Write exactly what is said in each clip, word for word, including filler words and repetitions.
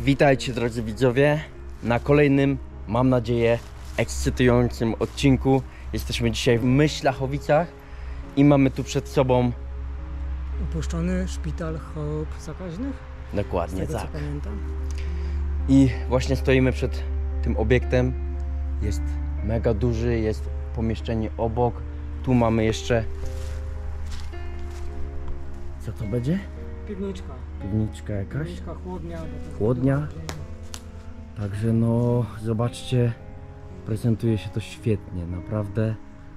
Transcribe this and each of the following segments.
Witajcie drodzy widzowie na kolejnym, mam nadzieję, ekscytującym odcinku. Jesteśmy dzisiaj w Myślachowicach i mamy tu przed sobą... Opuszczony szpital chorób zakaźnych? Dokładnie, z tego, tak. Co pamiętam. I właśnie stoimy przed tym obiektem. Jest mega duży, jest pomieszczenie obok. Tu mamy jeszcze... Co to będzie? Piwniczka. Piwniczka jakaś? Piwniczka, chłodnia. Chłodnia. Także no, zobaczcie, prezentuje się to świetnie, naprawdę.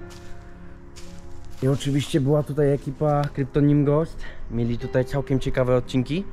I oczywiście była tutaj ekipa Kryptonim Ghost. Mieli tutaj całkiem ciekawe odcinki.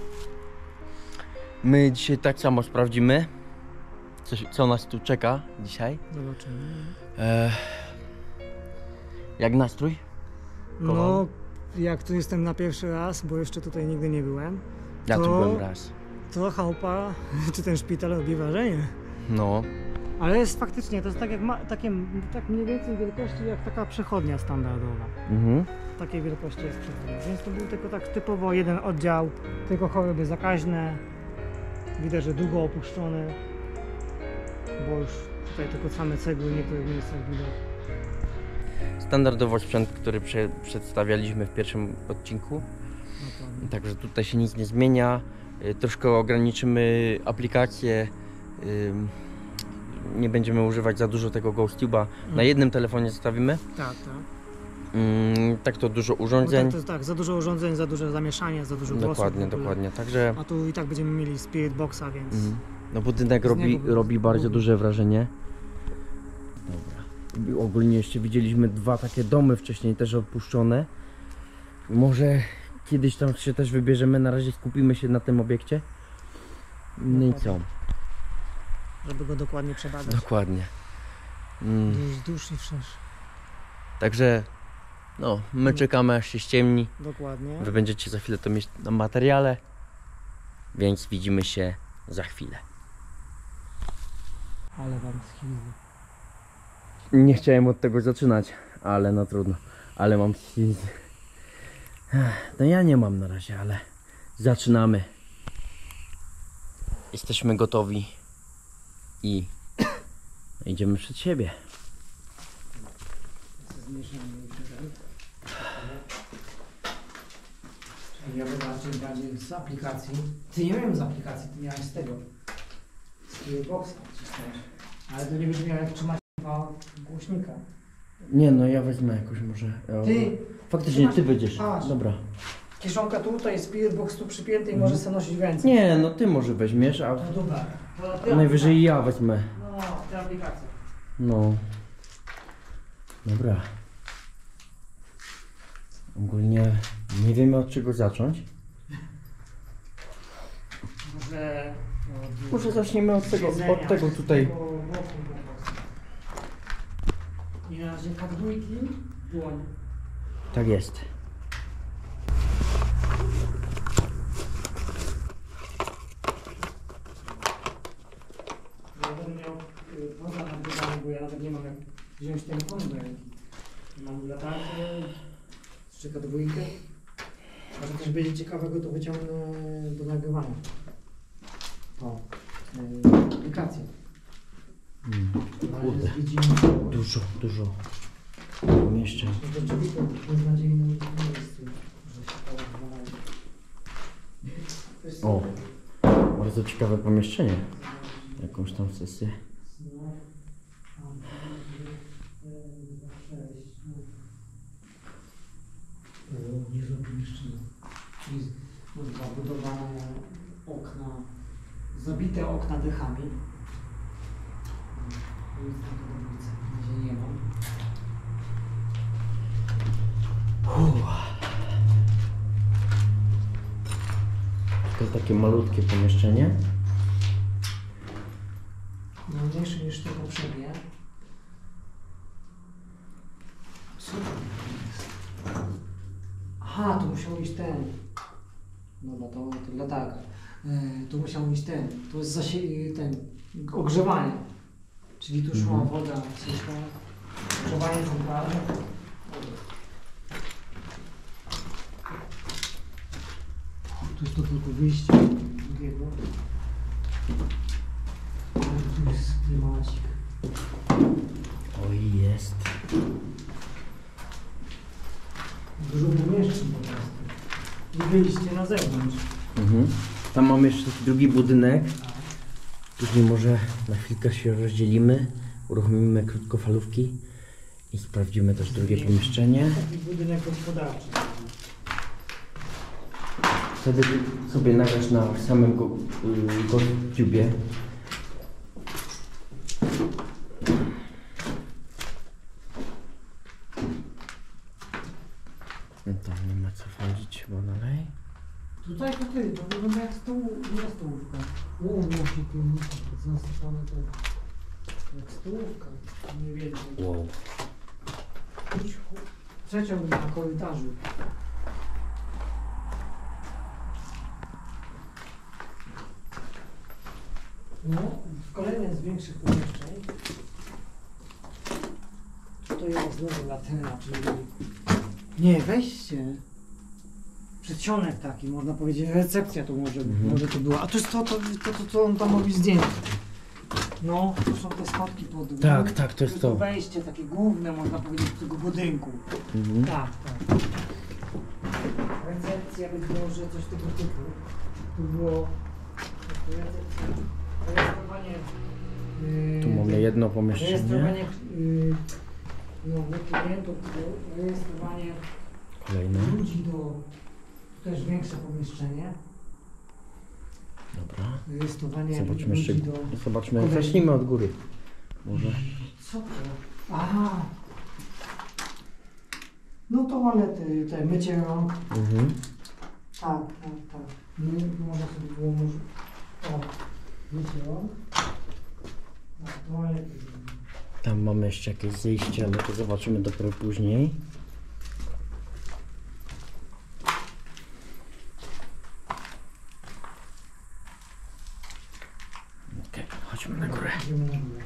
My dzisiaj tak samo sprawdzimy, co, co nas tu czeka dzisiaj. Zobaczymy. E, jak nastrój? No, jak tu jestem na pierwszy raz, bo jeszcze tutaj nigdy nie byłem. Ja to, tu byłem raz. To chałupa, czy ten szpital robi wrażenie. No. Ale jest faktycznie, to jest tak jak ma, takie, tak mniej więcej wielkości jak taka przechodnia standardowa. Mhm. Takiej wielkości jest przechodnia. Więc to był tylko tak typowo jeden oddział, tylko choroby zakaźne. Widać, że długo opuszczony, bo już tutaj tylko same cegły w niektórych miejscach widać. Standardowo sprzęt, który prze, przedstawialiśmy w pierwszym odcinku. Dokładnie. Także tutaj się nic nie zmienia. Y, Troszkę ograniczymy aplikację. y, Nie będziemy używać za dużo tego GhostTube'a. Na jednym telefonie zostawimy. Tak, tak. Mm, Tak to dużo Bo urządzeń. tak, to jest tak, za dużo urządzeń, za duże zamieszanie, za dużo głosów. Dokładnie, w ogóle. dokładnie. Także A tu i tak będziemy mieli Spirit Boxa, więc... mm, no budynek Z robi, niego- robi bardzo duże wrażenie. Dobra. I ogólnie jeszcze widzieliśmy dwa takie domy wcześniej też opuszczone. Może kiedyś tam się też wybierzemy. Na razie skupimy się na tym obiekcie. No i co? Żeby go dokładnie przebadać. Dokładnie. Mm. Gdzieś dusz i wszerz. Także no, my czekamy aż się ściemni. Dokładnie. Wy będziecie za chwilę to mieć na materiale, więc widzimy się za chwilę. Ale wam schizy. Nie chciałem od tego zaczynać, ale no trudno. Ale mam schizy. No ja nie mam na razie, ale zaczynamy. Jesteśmy gotowi i idziemy przed siebie. Ja wybaczę bardziej z aplikacji. Ty nie miałem z aplikacji, ty miałeś z tego. Z Spirit Boxa wcisnąłeś. Ale to nie będziesz miał jak trzymać głośnika. Nie no, ja wezmę jakoś może. Ty! Faktycznie ty będziesz. Patrz. Dobra. Kieszonka tutaj, Spirit Box tu przypięty i może sobie nosić w ręce. Nie, no ty może weźmiesz, a No dobra. To ty najwyżej ja wezmę. No, te aplikacje. No. Dobra. Ogólnie nie wiemy od czego zacząć. Może... od- Może zaczniemy od tego, siedzenia, od tego tutaj. tego boku po prostu. I na razie kadłubki, dłoń. Tak jest. Ja będę miał y, poza nagrywaniem, bo ja nawet nie mam jak wziąć telefonu do ręki. Mam latarkę, szczyka dwójkę. A że coś będzie ciekawego, to wyciągnę do nagrywania. O, y, aplikację. Mm, Na kurde. razie widzimy. Dużo, dużo pomieszczeń. To rzeczywiście w beznadziejnym miejscu, że się połamali. O, bardzo ciekawe pomieszczenie. Jakąś tam sesję. Niezłe pomieszczenie. Czyli zabudowane okna, zabite okna dechami. Nic na podobnicy na razie nie mam. To takie malutkie pomieszczenie. No, mniejsze niż te poprzednie. Co to jest? Aha, tu musiał iść ten. Dobra, to, to latarka. Yy, tu musiał iść ten. To jest zasie- ten ogrzewanie. Czyli tu szła Mhm. woda, ciepła. Ogrzewanie centralne. Tu jest to tylko wyjście drugiego. Tu jest klimacik. Oj, jest. Dużo pomieszczeń po prostu. I wyjście na zewnątrz. Mhm. Tam mamy jeszcze taki drugi budynek. Później może na chwilkę się rozdzielimy, uruchomimy krótkofalówki i sprawdzimy też drugie pomieszczenie. Taki budynek gospodarczy. Wtedy sobie nagrasz na samym go, y, GoTubie. No tam nie ma co wchodzić chyba dalej. Tutaj to ty, to wygląda jak stołu, nie stołówka. O, nosi pilnika, to zasypane to jak stołówka, mniej więcej. Wow. Trzecią na korytarzu. No, kolejne z większych pomieszczeń. Tutaj jest znowu latera, czyli... Nie, wejście. Przedsionek taki, można powiedzieć, recepcja to może, Mhm. może to była. A to jest to, to, to, to, to on tam robi zdjęcie. No, to są te schodki pod... Tak, tak, to jest to. Wejście takie główne, można powiedzieć, do tego budynku. Mhm. Tak, tak. Recepcja być może, coś tego typu. Tu było... recepcja, rejestrowanie... Yy, Tu mamy jedno pomieszczenie. Rejestrowanie... Yy, no, nie klientów, tylko rejestrowanie Kolejne. ludzi do... Też większe pomieszczenie. Dobra. Rejestrowanie Zobaczmy ludzi jeszcze. do... Zobaczmy, jak kolei. zacznijmy od góry. Może. Co to? Aha! No toalety, te mycie rąk. Mhm. Tak, tak, tak. My, można sobie było może... O, mycie rąk. Tak, toalety. Tam mamy jeszcze jakieś zejście, ale to zobaczymy dopiero później. Okej, chodźmy na górę. Idziemy na górę.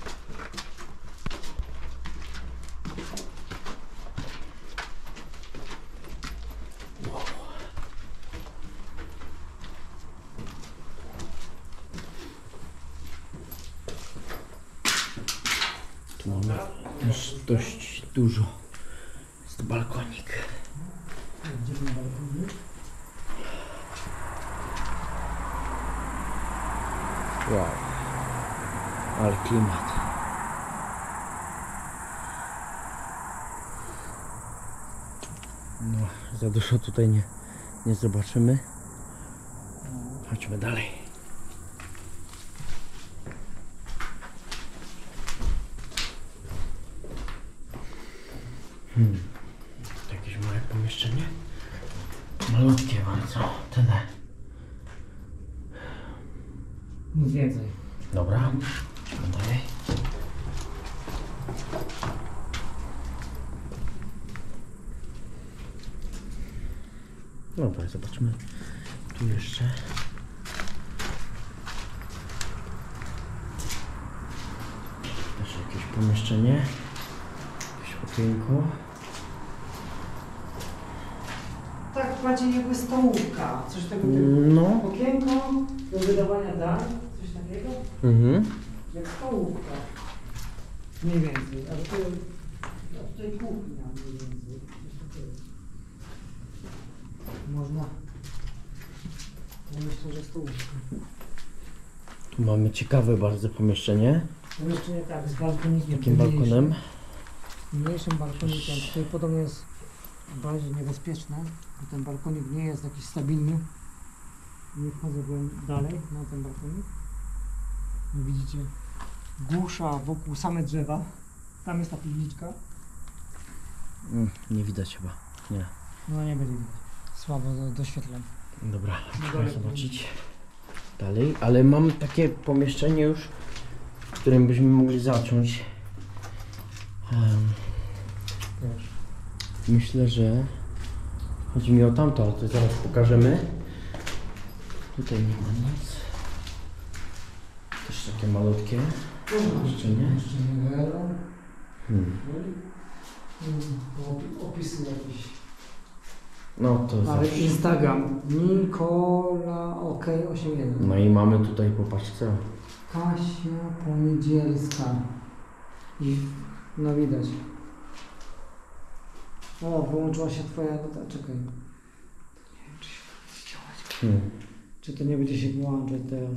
Tu mamy też dość dużo. Jest balkonik. Idziemy na balkonie. Wow. Ale klimat. No, za dużo tutaj nie, nie zobaczymy. Chodźmy dalej. Hmm. To jakieś małe pomieszczenie? Malutkie bardzo. Tyle. Nic więcej. Dobra. Idźmy dalej. Dobra, zobaczmy. Tu jeszcze. Też jakieś pomieszczenie. Jakieś okienko. Tak, macie jakby stołówka, coś tego typu. No. Okienko do wydawania dań, coś takiego. Mhm. Jak stołówka. Mniej więcej. A tutaj, a tutaj kuchnia mniej więcej. Coś takiego. Można. Ja myślę, że stołówka. Tu mamy ciekawe bardzo pomieszczenie. To jeszcze nie tak, z balkonikiem. Takim balkonem. Mniejszym, mniejszym balkonikiem. Tutaj podobnie jest bardziej niebezpieczne. Bo ten balkonik nie jest jakiś stabilny. Nie wchodzę byłem dalej na ten balkonik. No widzicie, głusza wokół same drzewa. Tam jest ta piwniczka. Mm, nie widać chyba. Nie. No nie będzie widać. Słabo do- doświetlam. Dobra, No trzeba dalej. zobaczyć dalej, ale mam takie pomieszczenie już, w którym byśmy mogli zacząć. Em, Proszę. myślę, że chodzi mi o tamto, ale to zaraz pokażemy. Tutaj nie ma nic. Też takie malutkie pomieszczenie. Jeszcze nie wiadomo. Hmm. Opisy jakieś. No to Ale zawsze. Instagram Nikola OK osiem jeden. No i mamy tutaj, popatrzcie. Kasia Poniedzielska. I no widać. O, wyłączyła się twoja nota. Czekaj. Nie wiem, czy się będzie działać. Hmm. Czy to nie będzie się wyłączać teraz?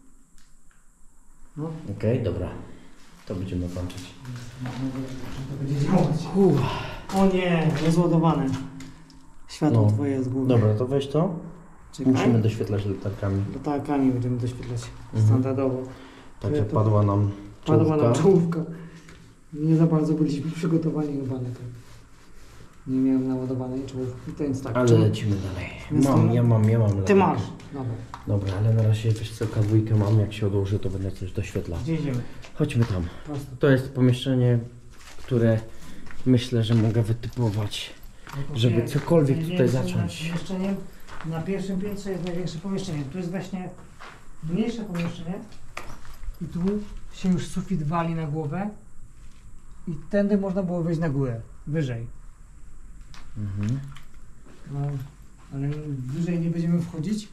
No. Okej, okay, dobra. To będziemy kończyć. To będzie działać. Uff. O nie, rozładowane. Światło No. twoje z góry. Dobra, to weź to. Czekaj. Musimy doświetlać latarkami. Latarkami będziemy doświetlać Mhm. standardowo. Także Ja to- padła nam Padła nam czołówka. czołówka. Nie za bardzo byliśmy przygotowani chyba na to. Nie miałem naładowanej czołówki, więc tak. Ale czemu- lecimy dalej. Więc Mam, to- ja mam, ja mam Ty latarkę. masz. Dobra. Dobra, ale na razie wiesz co, K dwa mam, jak się odłoży, to będę coś doświetlał. Gdzie idziemy? Chodźmy tam. Prosto. To jest pomieszczenie, które myślę, że mogę wytypować, żeby Nie, cokolwiek tutaj największym zacząć. pomieszczeniem na pierwszym piętrze jest największe pomieszczenie. Tu jest właśnie mniejsze pomieszczenie i tu się już sufit wali na głowę i tędy można było wejść na górę, wyżej. Mhm. No, ale wyżej nie będziemy wchodzić.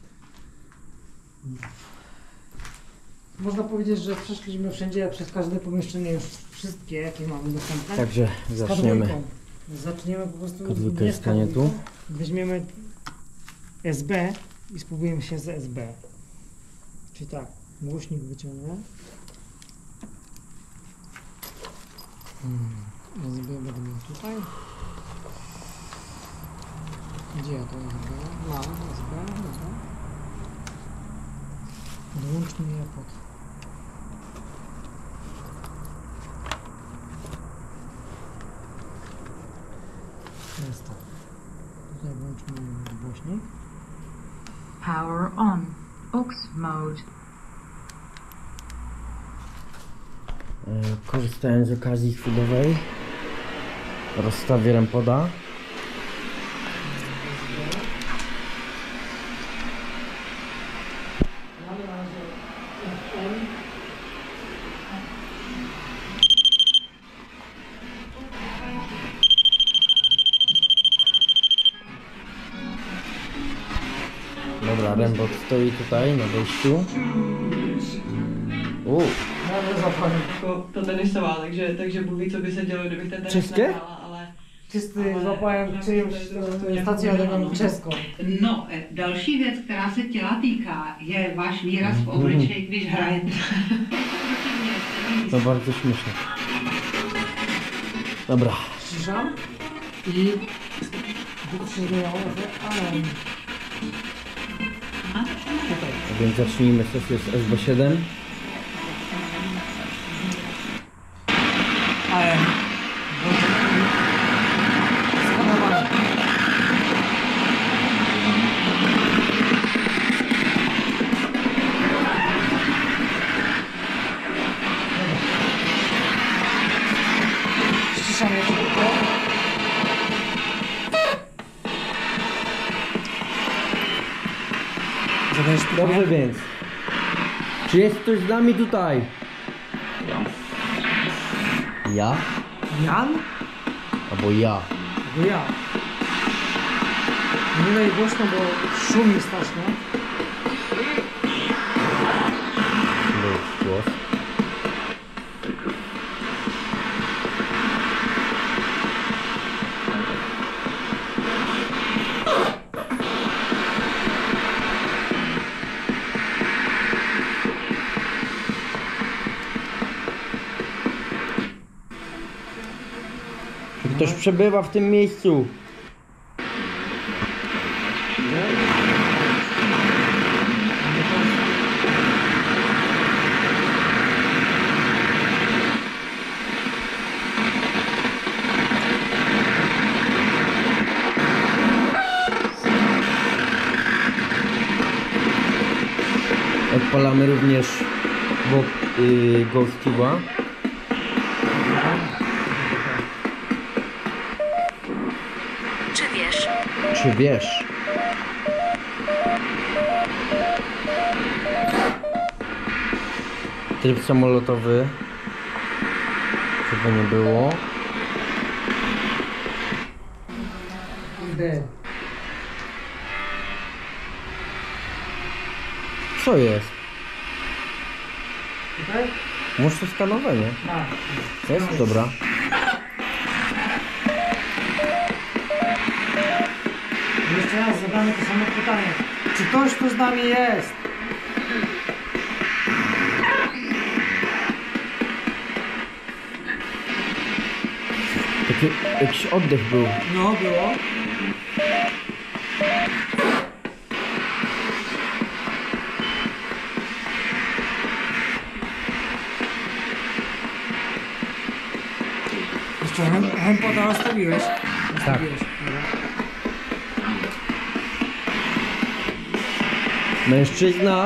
Można powiedzieć, że przeszliśmy wszędzie, przez każde pomieszczenie już wszystkie, jakie mamy dostępne. Także Z zaczniemy. K dwa. Zaczniemy po prostu K dwa nie jest z stanie K dwa. tu. Weźmiemy S B i spróbujemy się z S B. Czyli tak, głośnik wyciągnę. Hmm. S B będę miał tutaj. Gdzie ja to S B? Mam S B, dobra. Dołączmy je pod. To jest to. Tutaj włączmy głośnik. Power on. Aux mode. E, Korzystając z okazji chwilowej, rozstawię rempoda. Mamy na razie F M. Dobra, rembot stoi tutaj na wejściu. U, Mamy zapalnik. Jako to tenisová, takže, takže Bůh ví, co by se dělo, kdybych ten tenis České? nehrála, ale... Czysty Ale- złapałem czyjąś e, stację, ale mam czeską. No, e, další věc, která se těla týká, je váš výraz v obličeji, když hrajete. to bardzo śmieszne. Dobra, Ściszam i głos się zmieniało, że ale tutaj. a więc zacznijmy sesję z S B siedem. Ale skanowanie. Ściszam je szybko. Zadajesz pytanie? Dobrze więc. Czy jest ktoś z nami tutaj? Ja? Jan? Albo ja. Bo ja. Nie daj głośno, bo szumi strasznie. Był głos. Ktoś przebywa w tym miejscu. Odpalamy również bok yy, Ghost Tube'a. Czy wiesz? Czy wiesz? Tryb samolotowy. Żeby nie było. Kurde. Co jest? Tutaj? Może to skanowanie? Tak. Jest? Dobra. Jeszcze raz zadamy to samo pytanie. Czy ktoś tu z nami jest? Taki jakiś oddech był. No, było. Jeszcze hem, hempoda ustawiłeś? Ustawiłeś. Dobra. Mężczyzna.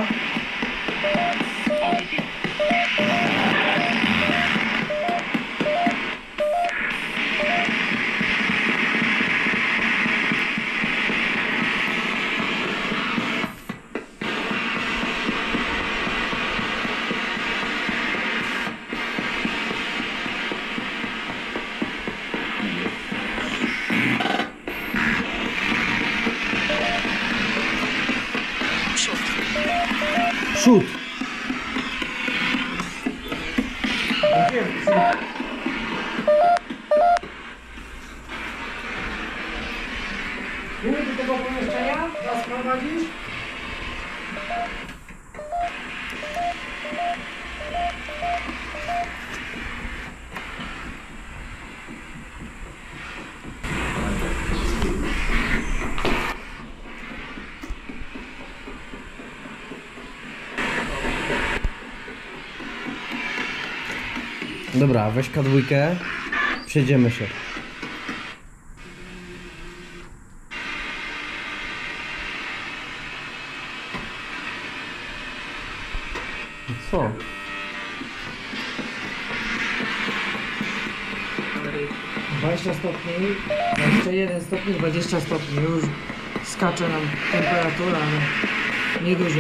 Przód. Tu do tego pomieszczenia? Nas prowadzisz? Dobra, weź K dwa. Przejdziemy się. Co? dwadzieścia stopni, dwadzieścia jeden stopni, dwadzieścia stopni. Już skacze nam temperatura, ale niedużo.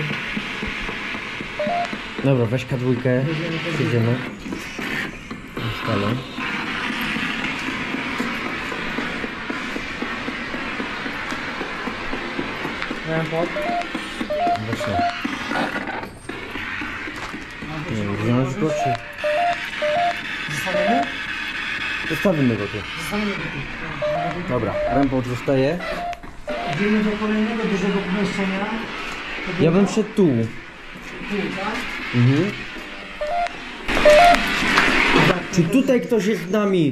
Dobra, weź K dwa. Przejdziemy. Skalę. Miałem pod. Właśnie. Nie wiem, wziąć go czy... Zostawiamy? Zostawimy go tu. Zostawiamy go tu. Dobra, rępot zostaje. Idziemy do kolejnego dużego pomieszczenia. To Ja bym było szedł tu. tu, tak? Mhm. Czy tutaj ktoś jest z nami?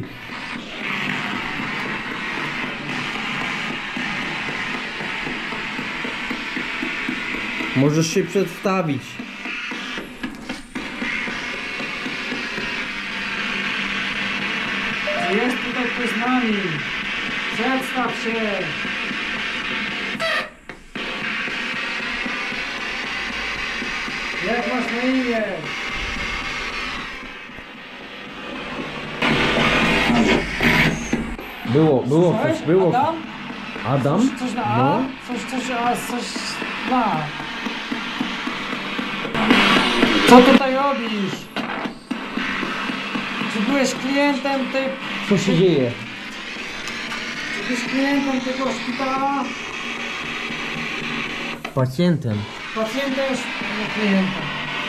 Możesz się przedstawić. Czy jest tutaj ktoś z nami? Przedstaw się! Jak masz na imię? Było, było Słyszałeś? coś, było. Adam? Adam? Coś, coś na A? No. Coś, coś, a, coś na. Co tutaj robisz? Czy byłeś klientem tej... Co się dzieje? Czy byłeś klientem tego szpitala? Pacjentem. Pacjentem, nie klientem.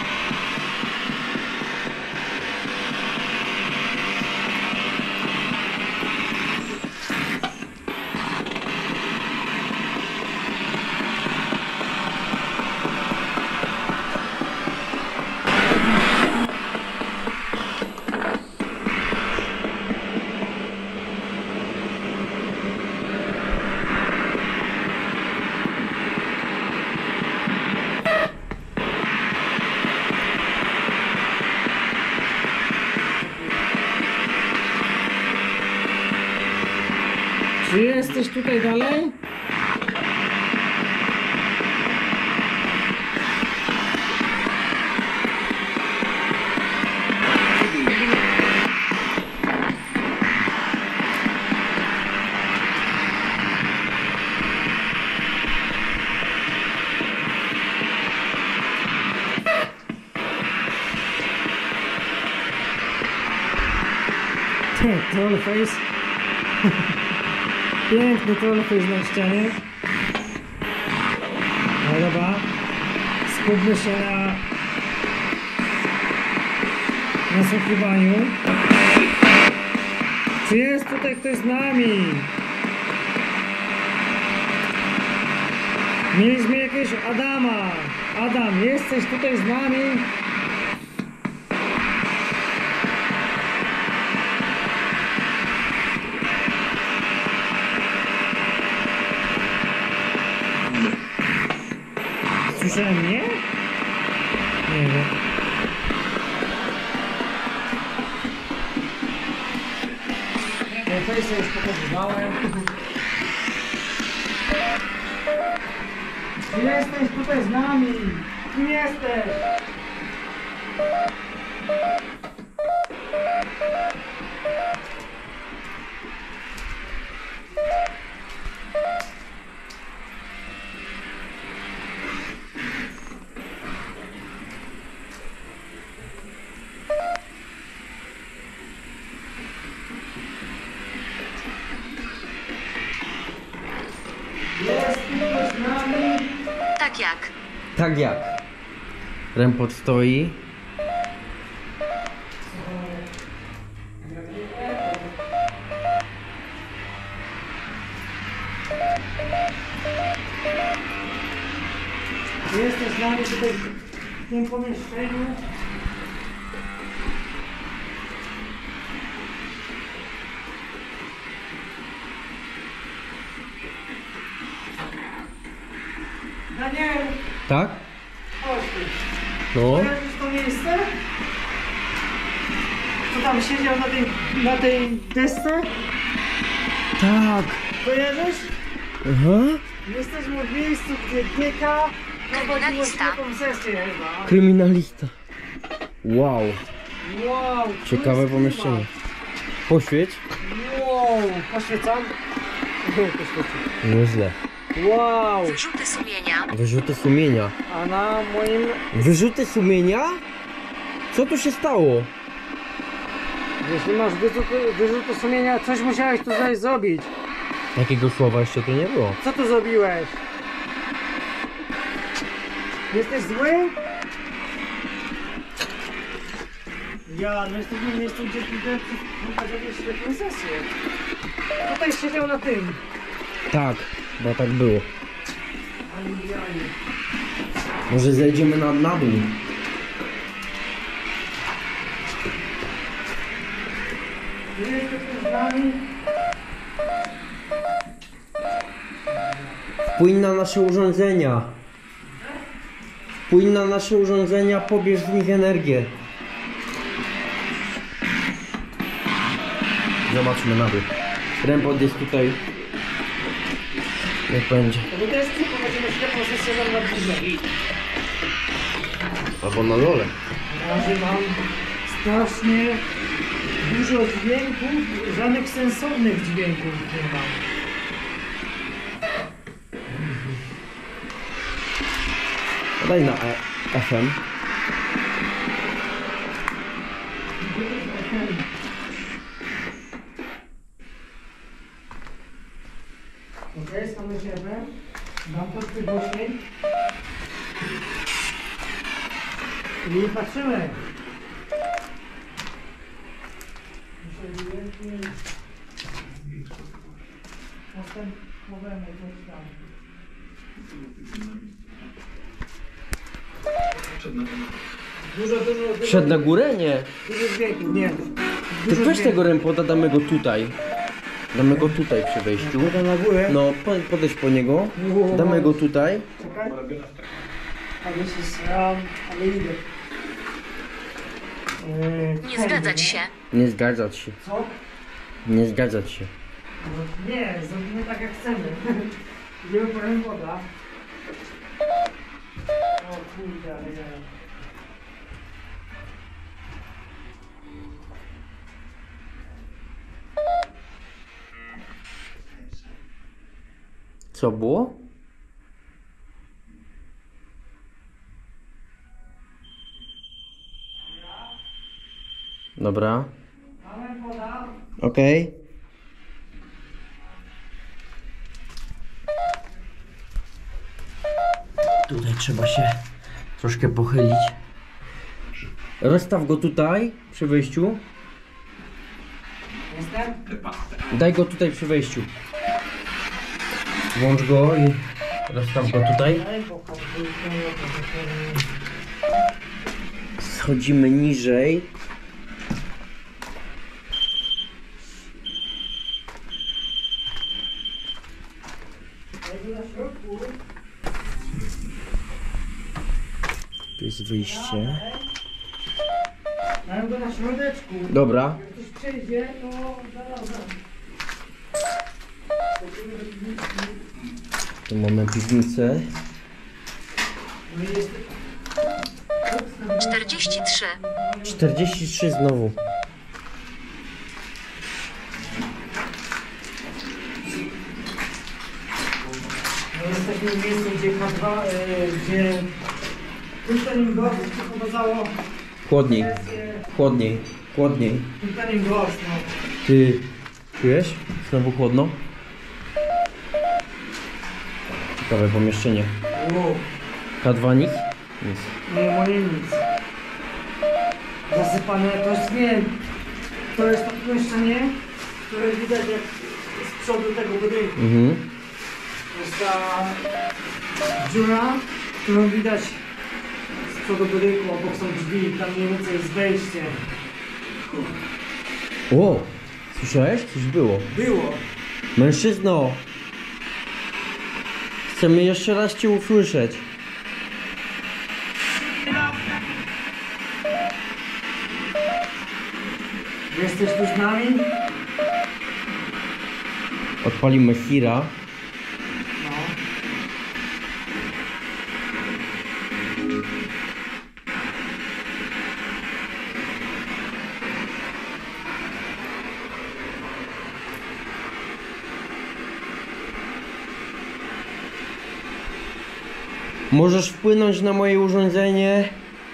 Czy jesteś tutaj dalej? Trollface. Piękny trollface na ścianie. No dobra. skupmy się na nasłuchiwaniu. Czy jest tutaj ktoś z nami? Mieliśmy jakiegoś Adama. Adam, jesteś tutaj z nami? Słyszałem mnie? Nie wiem. Ja sobie już pokazywałem. Ty jesteś tutaj z nami! Ty jesteś! Jesteś z nami! Tak jak? Tak jak? Rempot stoi. Jesteś z nami tutaj w tym pomieszczeniu. Daniel, Tak? chodź tu. No. Kojarzysz to miejsce? Kto tam siedział na tej, na tej desce? Tak. Kojarzysz? Aha. Jesteśmy w miejscu, gdzie G K prowadziło Kryminalista. świetną sesję chyba. Kryminalista. Wow. Wow, tu Ciekawe jest pomieszczenie. Poświeć. klimat. Wow, poświecam? Poświecam. Nieźle. Wow, Wyrzuty sumienia. Wyrzuty sumienia. a na moim... Wyrzuty sumienia? Co tu się stało? Jeśli masz wyrzuty, wyrzuty sumienia, coś musiałeś tutaj zrobić. Takiego słowa jeszcze tu nie było. Co tu zrobiłeś? Jesteś zły? Ja, no jesteśmy w miejscu, gdzie idę prowadzić świetną sesję. Tutaj siedział na tym. Tak, bo tak było. Ajajaj. Może zejdziemy na, na dół. Jesteś z nami? Wpłyń na nasze urządzenia. Wpłyń na nasze urządzenia, pobierz z nich energię. Zobaczmy na dół. Rempot jest tutaj. Jak będzie. To my też prowadzimy świetną sesję tam na górze. Albo na dole. Na razie mam strasznie dużo dźwięków, żadnych sensownych dźwięków nie mam. Daj na e F M. Okej, skamy się F M. Dam troszkę głośniej. I patrzymy. Następowemu coś tam. Dużo, dużo, dużo. Szedł na górę? Nie. Dużo dźwięków, nie. Ty Dużo weź dźwięków. tego Rempota, damy go tutaj. Damy go tutaj przy wejściu. Potem na górę. No, po, podejdź po niego. Damy go tutaj. Czekaj. A this is, um, ale idę. Eee, Nie tędy, zgadzać się. Nie zgadzać się. Co? Nie zgadzać się. No, nie, zrobimy tak jak chcemy. Idziemy po woda. O kurde, ale ja... Co było? Dobra. Mamy woda. Okej. Tutaj trzeba się troszkę pochylić. Rozstaw go tutaj przy wejściu. Jestem? Daj go tutaj przy wejściu. Włącz go i rozstaw go tutaj. Daj, bo Schodzimy niżej. na środku. Tu jest wyjście. Mają go na środeczku. Dobra. Jak ktoś przejdzie, to zaraz. Tu mamy piwnicę. No i jest... czterdzieści trzy. czterdzieści trzy znowu. No jesteśmy w miejscu, gdzie K dwa, e, gdzie Kultenim Ghost wprowadzało Chłodniej, wersję chłodniej, chłodniej. Kultenim Ghost, no. Ty czujesz? Znowu chłodno? Ciekawe pomieszczenie. Wow. K dwa nic? Nic. Nie, moje nic. Zasypane, to jest nie... To jest to pomieszczenie, które widać jak z przodu tego budynku. Mhm. To jest ta dziura, którą widać z przodu budynku, obok są drzwi, tam mniej więcej jest wejście. O! Słyszałeś? Coś było. Było. Mężczyzno! Chcemy jeszcze raz Cię usłyszeć. Jesteś tu z nami? Odpalimy Hira. No. Możesz wpłynąć na moje urządzenie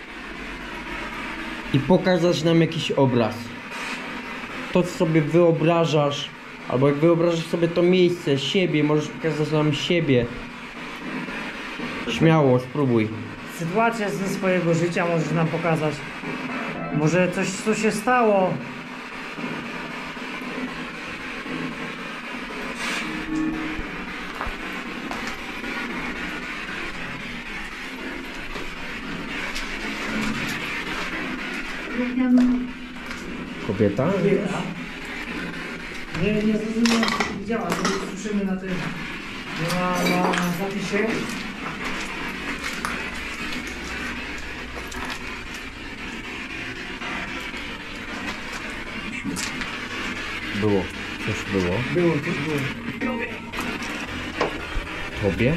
i pokazać nam jakiś obraz. To, co sobie wyobrażasz, albo jak wyobrażasz sobie to miejsce, siebie, możesz pokazać nam siebie. Śmiało, spróbuj. Sytuację ze swojego życia możesz nam pokazać. Może coś, co się stało. Kobieta? Kobieta. Nie, nie zrozumiałem, co tu widziała. To słyszymy na tym, na, na, na zapisie. Było. Coś było. Było, coś było. Tobie?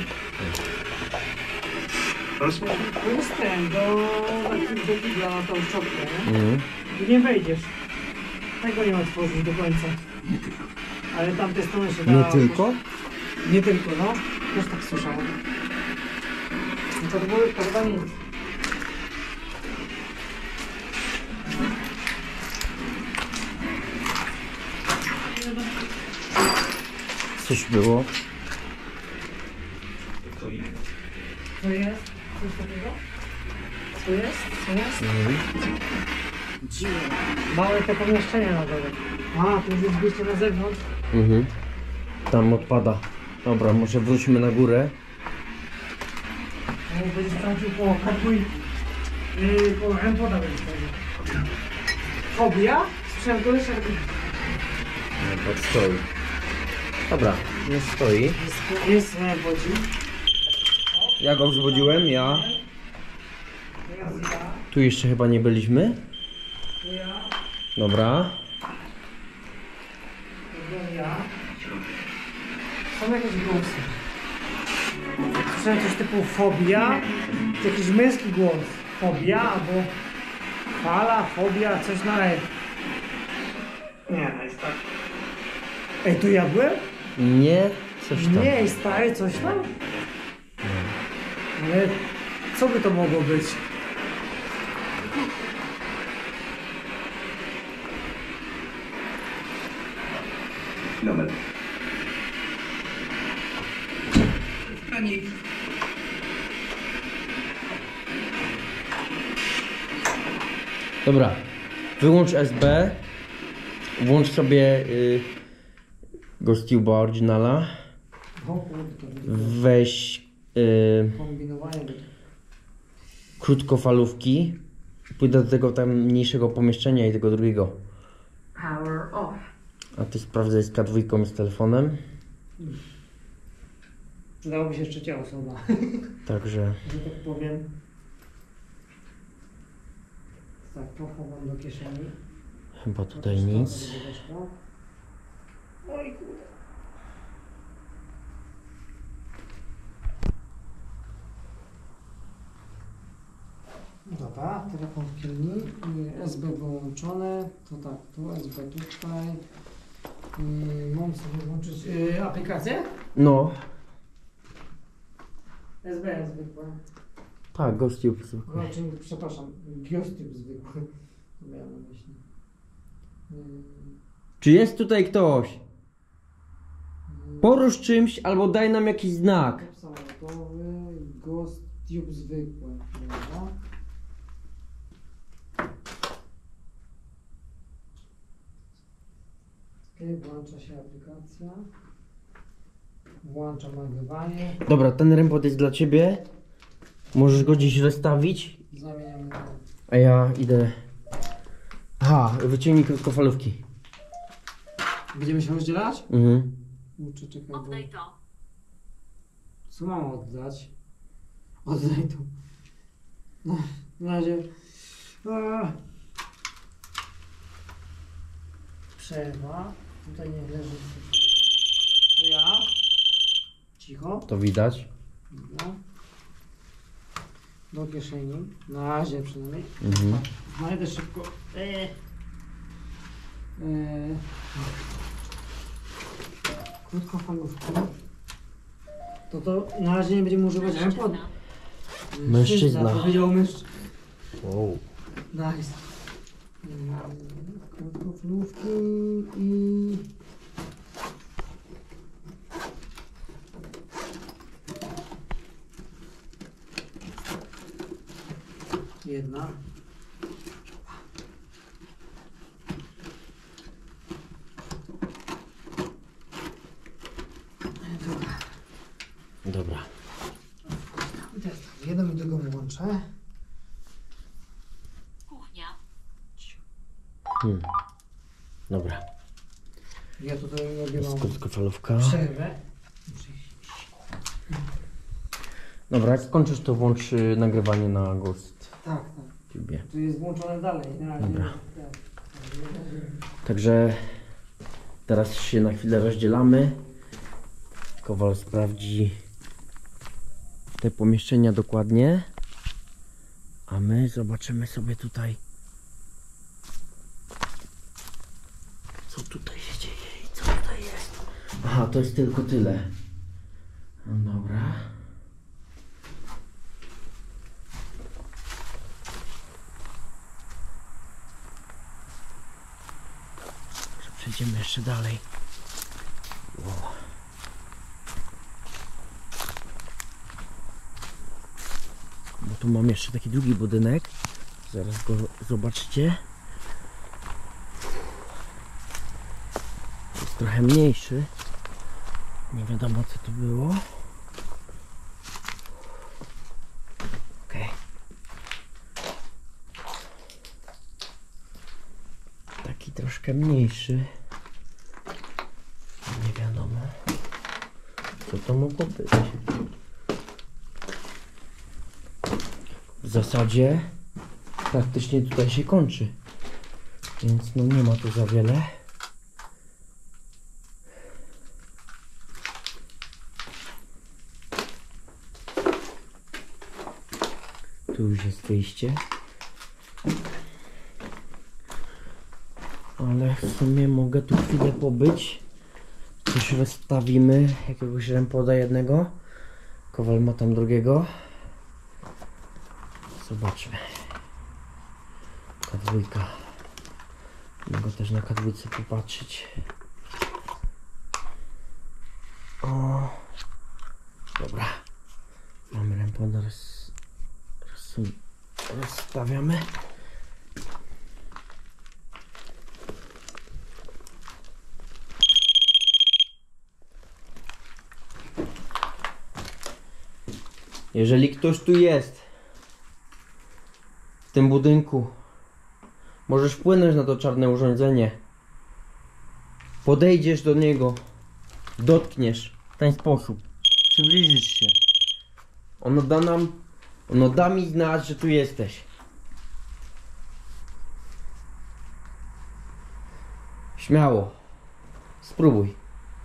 To jest ten, do, do kibla na tą szczotkę, nie? Mhm. I nie wejdziesz. Tego nie otworzysz do końca. Ale tamte strony się da... Nie tylko? Nie tylko, no. Też tak słyszałem. No to było prawda nic. Coś było. Co jest? Coś takiego? Co jest? Co jest? Mhm. Dziwne. Małe te pomieszczenia na dole. A, tu już jest wyjście na zewnątrz. Mhm. Tam odpada. Dobra, może wróćmy na górę. No, będziesz sprawdził po kartuj. Yy, po Rempoda będziesz sprawdził. Fobia? Słyszałem go jeszcze. No, tak stoi. Dobra, nie stoi. Jest, jest Rempodzi. Ja go wzbudziłem, ja. Teraz ja. Tu jeszcze chyba nie byliśmy. Tu ja. Dobra. Tu ja. Są jakieś głosy. Słyszałem coś typu fobia. To jakiś męski głos. Fobia albo fala, fobia, coś na E. Nie, no jest tak. Ej, tu ja byłem? Nie, coś tam. Nie, stary, coś tam? Ale co by to mogło być? Dobra. Dobra, wyłącz S B, włącz sobie y, GhostTube'a oryginala, O kurde, to będzie weź y, kombinowanie. krótkofalówki, pójdę do tego tam mniejszego pomieszczenia i tego drugiego. Power off. A ty sprawdzaj z K dwa i z telefonem. Przydałoby się trzecia osoba, Także że tak powiem. Tak, pochowam do kieszeni. chyba tutaj nic. Oj kurde. Dobra, telefon w kielni, S B wyłączone, to tak, tu S B tutaj. I mam sobie włączyć yy, aplikację? No, S B zwykłe. tak, GhostTube zwykły. Znaczy, przepraszam, GhostTube zwykły. To miałem na myśli. Yy, Czy jest tutaj ktoś? Porusz czymś albo daj nam jakiś znak. Samolotowy, GhostTube zwykły. Dobra. Okay, włącza się aplikacja. Włączam nagrywanie. Dobra, ten rempot jest dla ciebie. Możesz go gdzieś rozstawić. Zamieniamy na... A ja idę... Aha, wyciągnij krótkofalówki. Będziemy się rozdzielać? Mhm. Uczę, czekaj, bo... Oddaj to. Co mam oddać? Oddaj tu. No, na razie... A. Przerwa. Tutaj nie leży. To ja. Cicho. To widać. Dobra. Do kieszeni. Na razie przynajmniej. Mhm. Znajdę szybko. Eee. Eee. Krótkofalówki. To to na razie nie będziemy używać iPod. Mężczyzna. Powiedział mężczyzna. Wow. Nice. Eee, Krótkofalówki i... Jedna. Druga. Dobra. I teraz tak, jedną i drugą łączę. Kuchnia. Hmm. Dobra. Ja tutaj robię Jest mam krótkofalówka. przerwę. Muszę iść. Dobra, jak skończysz, to włącz y, nagrywanie na GhostTube. Tak, tak. Dobra. To jest włączone dalej. Na razie. Dobra. Tak. Także teraz się na chwilę rozdzielamy. Kowal sprawdzi te pomieszczenia dokładnie. A my zobaczymy sobie tutaj, co tutaj się dzieje i co tutaj jest. Aha, to jest tylko tyle. No dobra. Przejdziemy jeszcze dalej. Wow. Bo tu mam jeszcze taki drugi budynek. Zaraz go zobaczcie. Jest trochę mniejszy. Nie wiadomo co to było. Okej. Taki troszkę mniejszy. Nie wiadomo co to mogło być. W zasadzie praktycznie tutaj się kończy, więc no nie ma tu za wiele. Tu już jest wyjście, ale w sumie mogę tu chwilę pobyć. Coś rozstawimy, jakiegoś rempoda jednego. Kowal ma tam drugiego. Zobaczmy. K dwa. Mogę też na K dwa popatrzeć. O, dobra. Mamy rempoda, roz, roz, rozstawiamy. Jeżeli ktoś tu jest, w tym budynku, możesz wpłynąć na to czarne urządzenie. Podejdziesz do niego, dotkniesz w ten sposób, przybliżysz się. Ono da nam, ono da mi znać, że tu jesteś. Śmiało, spróbuj.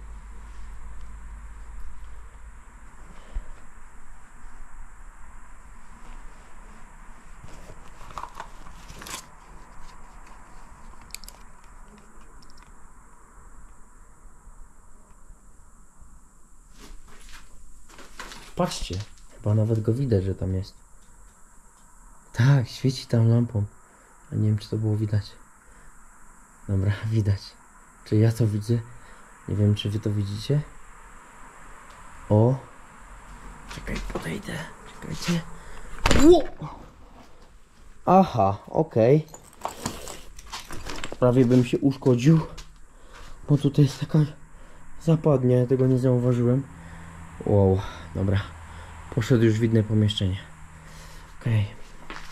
Patrzcie, chyba nawet go widać, że tam jest. Tak, świeci tam lampą. A nie wiem, czy to było widać. Dobra, widać. Czy ja to widzę? Nie wiem, czy wy to widzicie. O! Czekaj, podejdę. Czekajcie. Ło! Aha, okej. Okay. Prawie bym się uszkodził. Bo tutaj jest taka zapadnia, ja tego nie zauważyłem. Wow, dobra. Poszedł już w inne pomieszczenie. Okej. Okay.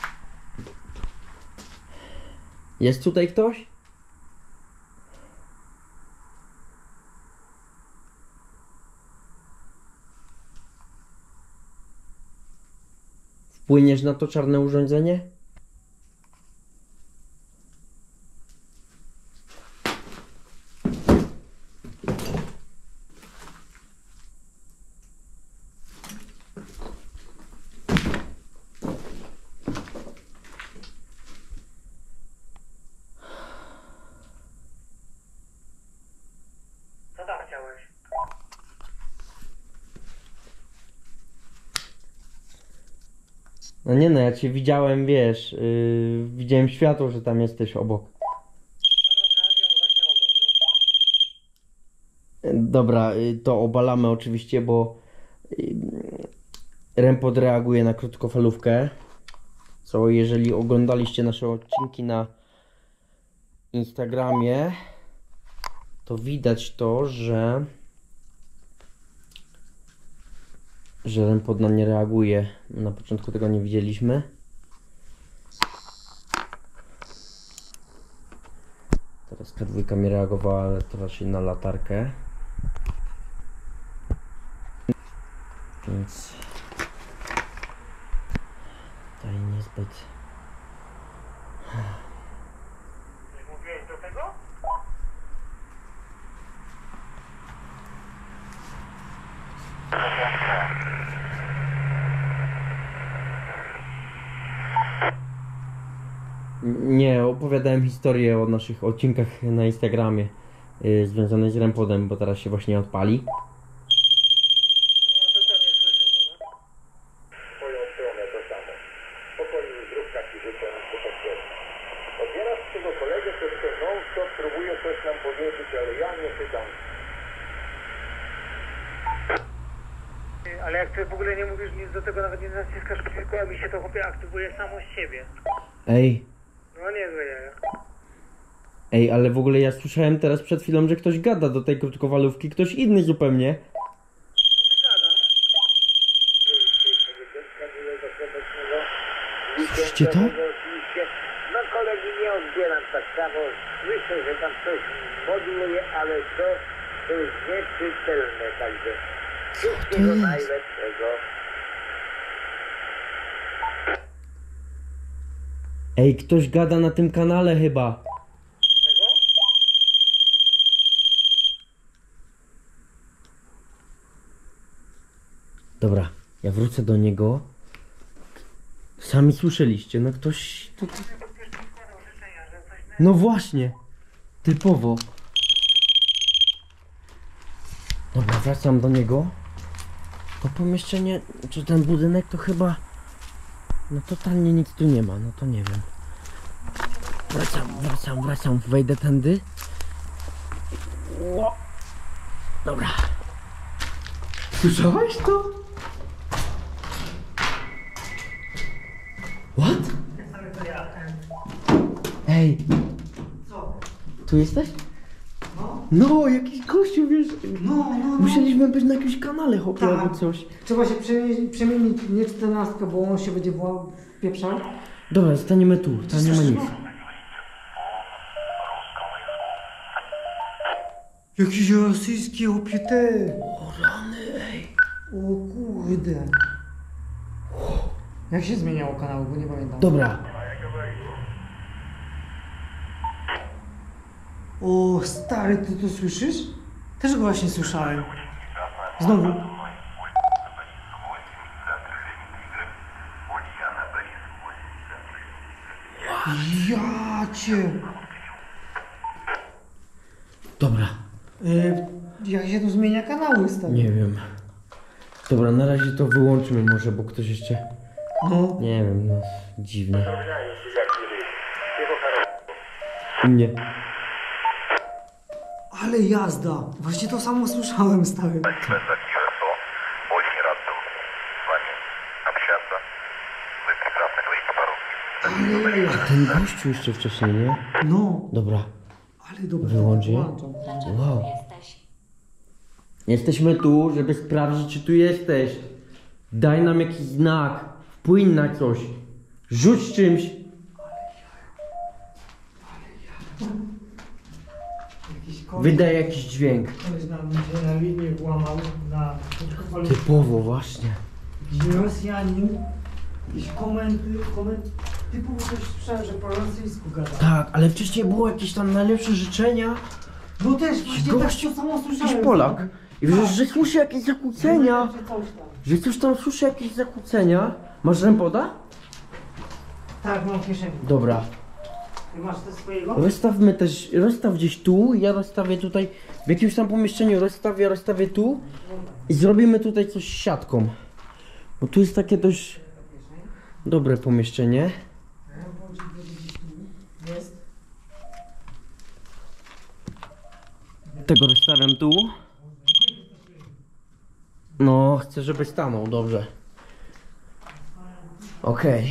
Jest tutaj ktoś? Wpłyniesz na to czarne urządzenie? Co tam chciałeś? No nie no, ja cię widziałem, wiesz, yy, widziałem światło, że tam jesteś obok. No no tak, ja właśnie obok, no. Dobra, yy, to obalamy oczywiście, bo yy, Rempod reaguje na krótkofalówkę. Co jeżeli oglądaliście nasze odcinki na Instagramie, to widać to, że że Rempod na nie reaguje. Na początku tego nie widzieliśmy. Teraz K dwa mi reagowała, ale to raczej na latarkę. Więc tutaj niezbyt. Coś mówiłeś do tego? Nie, opowiadałem historię o naszych odcinkach na Instagramie yy, związanej z Rempodem, bo teraz się właśnie odpali. No dokładnie słyszę to, no. W twoją stronę to samo. Spokojnie zrób taki życzeń do podkresu. Odbierasz tego kolegę, to tylko non-stop próbuje coś nam powiedzieć, ale ja nie pytam. Ale jak ty w ogóle nie mówisz nic do tego, nawet nie naciskasz przycisku, a mi się to chłopie aktywuje samo z siebie. Ej, No niezłe jaja. ej, ale w ogóle ja słyszałem teraz przed chwilą, że ktoś gada do tej krótkowalówki, ktoś inny zupełnie. No ty gadasz. Słyszycie to? Oczywiście, no kolegi nie odbieram tak samo. Słyszę, że tam coś moduluje, ale to, to jest nieczytelne, także wszystkiego jest? najlepszego. Ej, ktoś gada na tym kanale chyba. Czego? Dobra, ja wrócę do niego. Sami słyszeliście, no ktoś... Tu... No właśnie, typowo. Dobra, wracam do niego. To pomieszczenie, czy ten budynek to chyba... No totalnie nic tu nie ma, no to nie wiem. Wracam, wracam, wracam, wejdę tędy. Ło. Dobra. Słyszałeś to? What? Ej! Co? Tu jesteś? No? No, jakiś gościu, wiesz. No, no, no. Musieliśmy być na jakimś kanale, chłopie, Tak. albo coś. Trzeba się przemienić, przemienić nie czternastkę, bo on się będzie wołał, pieprzał. Dobra, staniemy tu, tam nie ma nic. Jakiś rosyjski opie. O rany, ej. O kurde. Jak się zmieniało kanał, bo nie pamiętam. Dobra. O stary, ty to słyszysz? Też go właśnie słyszałem. Znowu. Ja cię. Dobra. Y, jak się tu zmienia kanały, stary? Nie wiem. Dobra, na razie to wyłączymy może, bo ktoś jeszcze... No. Nie wiem, no dziwne. Nie. Ale jazda. Właśnie to samo słyszałem, stary. Очень рад был с вами общаться. Вы прекрасно говорите по-русски. Ale ja. Ten gościu jeszcze wcześniej, nie? No. Dobra. Ale dobra. Wyłącz je. Włączam. Wow. Jesteśmy tu, żeby sprawdzić, czy tu jesteś. Daj nam jakiś znak. Wpłyń na coś. Rzuć czymś. Jakiś koleś, Wydaj jakiś dźwięk. koleś nam się na linię włamał na krótkofalówkę. Typowo, właśnie. Jakiś Rosjanin. Jakieś komenty, komenty. Typowo coś słyszałem, że po rosyjsku gada. Tak, ale wcześniej było jakieś tam najlepsze życzenia. No też właśnie tak Gość, to samo słyszałem. Jakiś Polak. I że, że słyszy jakieś zakłócenia. Że coś tam. Że coś tam słyszy jakieś zakłócenia. Masz rempoda? Tak, mam w kieszeni. Dobra. Ty masz te swojego? Rozstawmy też, rozstaw gdzieś tu, ja rozstawię tutaj, w jakimś tam pomieszczeniu rozstawię, rozstawię tu i zrobimy tutaj coś z siatką. Bo tu jest takie dość dobre pomieszczenie. Jest. Tego rozstawiam tu. No, chcę, żeby stanął, dobrze. Okej.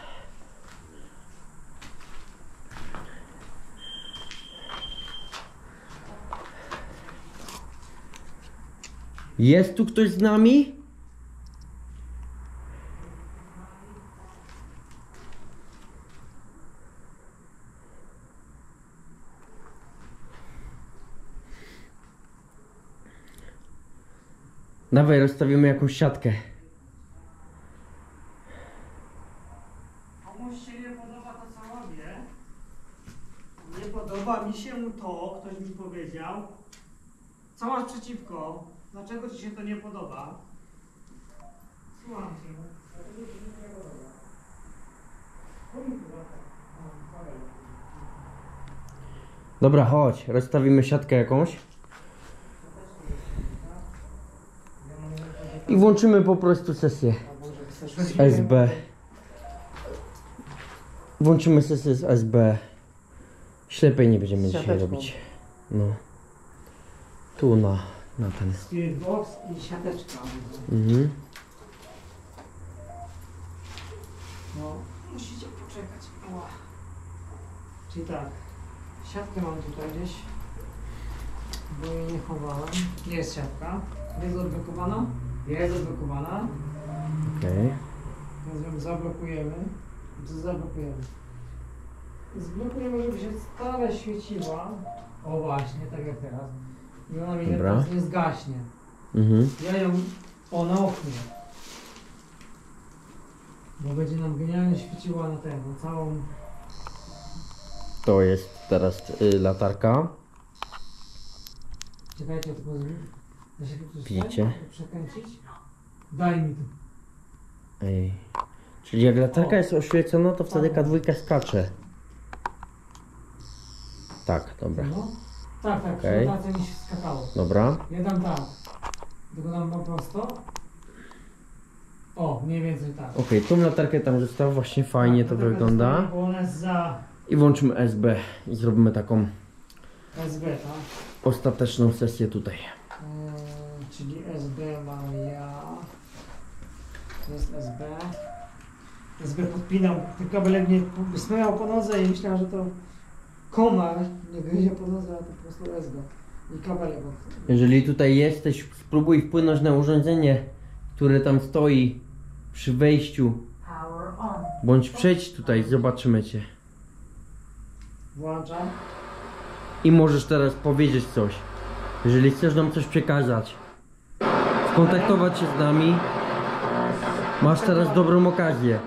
Jest tu ktoś z nami? Dawaj, rozstawimy jakąś siatkę. Komuś się nie podoba to, co robię. Nie podoba mi się to, ktoś mi powiedział. Co masz przeciwko? Dlaczego ci się to nie podoba? Słucham cię. Dlaczego ci się to nie podoba? Chodź tu, dawaj. Dobra, chodź, rozstawimy siatkę jakąś. I włączymy po prostu sesję z S B. Włączymy sesję z S B. Ślepej nie będziemy dzisiaj Siateczką. robić. No. Tu na, na ten. Spirit box i siateczka. Mhm. No, musicie poczekać. Ała. Czyli tak, siatkę mam tutaj gdzieś, bo jej nie chowałem. Jest siatka. Jest odblokowana? Jest odblokowana. Okej. Teraz ją zablokujemy. Co zablokujemy? Zblokujemy, żeby się stale świeciła. O właśnie, tak jak teraz. I ona mi Dobra. teraz nie zgaśnie. Mhm. Ja ją o na oknie. Bo będzie nam genialnie świeciła na tę, na całą. To jest teraz y, latarka. Czekajcie, tylko z... Da się tu coś Pijcie. ten, przekręcić? Daj mi tu. Ej. Czyli jak latarka O. jest oświecona, to wtedy K dwa skacze. Tak, dobra. No. Tak, tak, Okej. przy rotacji mi się skakało. Dobra. Ja dam tak. Tylko dam po prosto. O, mniej więcej tak. Okej, tą latarkę tam zostaw, właśnie fajnie to Tak, taka wygląda. zostanie, Bo ona jest za I włączymy S B i zrobimy taką S B, tak? ostateczną sesję tutaj. Eee, czyli S B mam ja. To jest S B. S B podpinał, ten kabelek mnie smyrał po nodze i myślałem, że to komar nie gryzie po nodze, a to po prostu S B. I kabelek od... Jeżeli tutaj jesteś, spróbuj wpłynąć na urządzenie, które tam stoi przy wejściu. Power on. Bądź przejdź tutaj, zobaczymy cię. Włączam. I możesz teraz powiedzieć coś. Jeżeli chcesz nam coś przekazać, skontaktować się z nami, masz teraz dobrą okazję.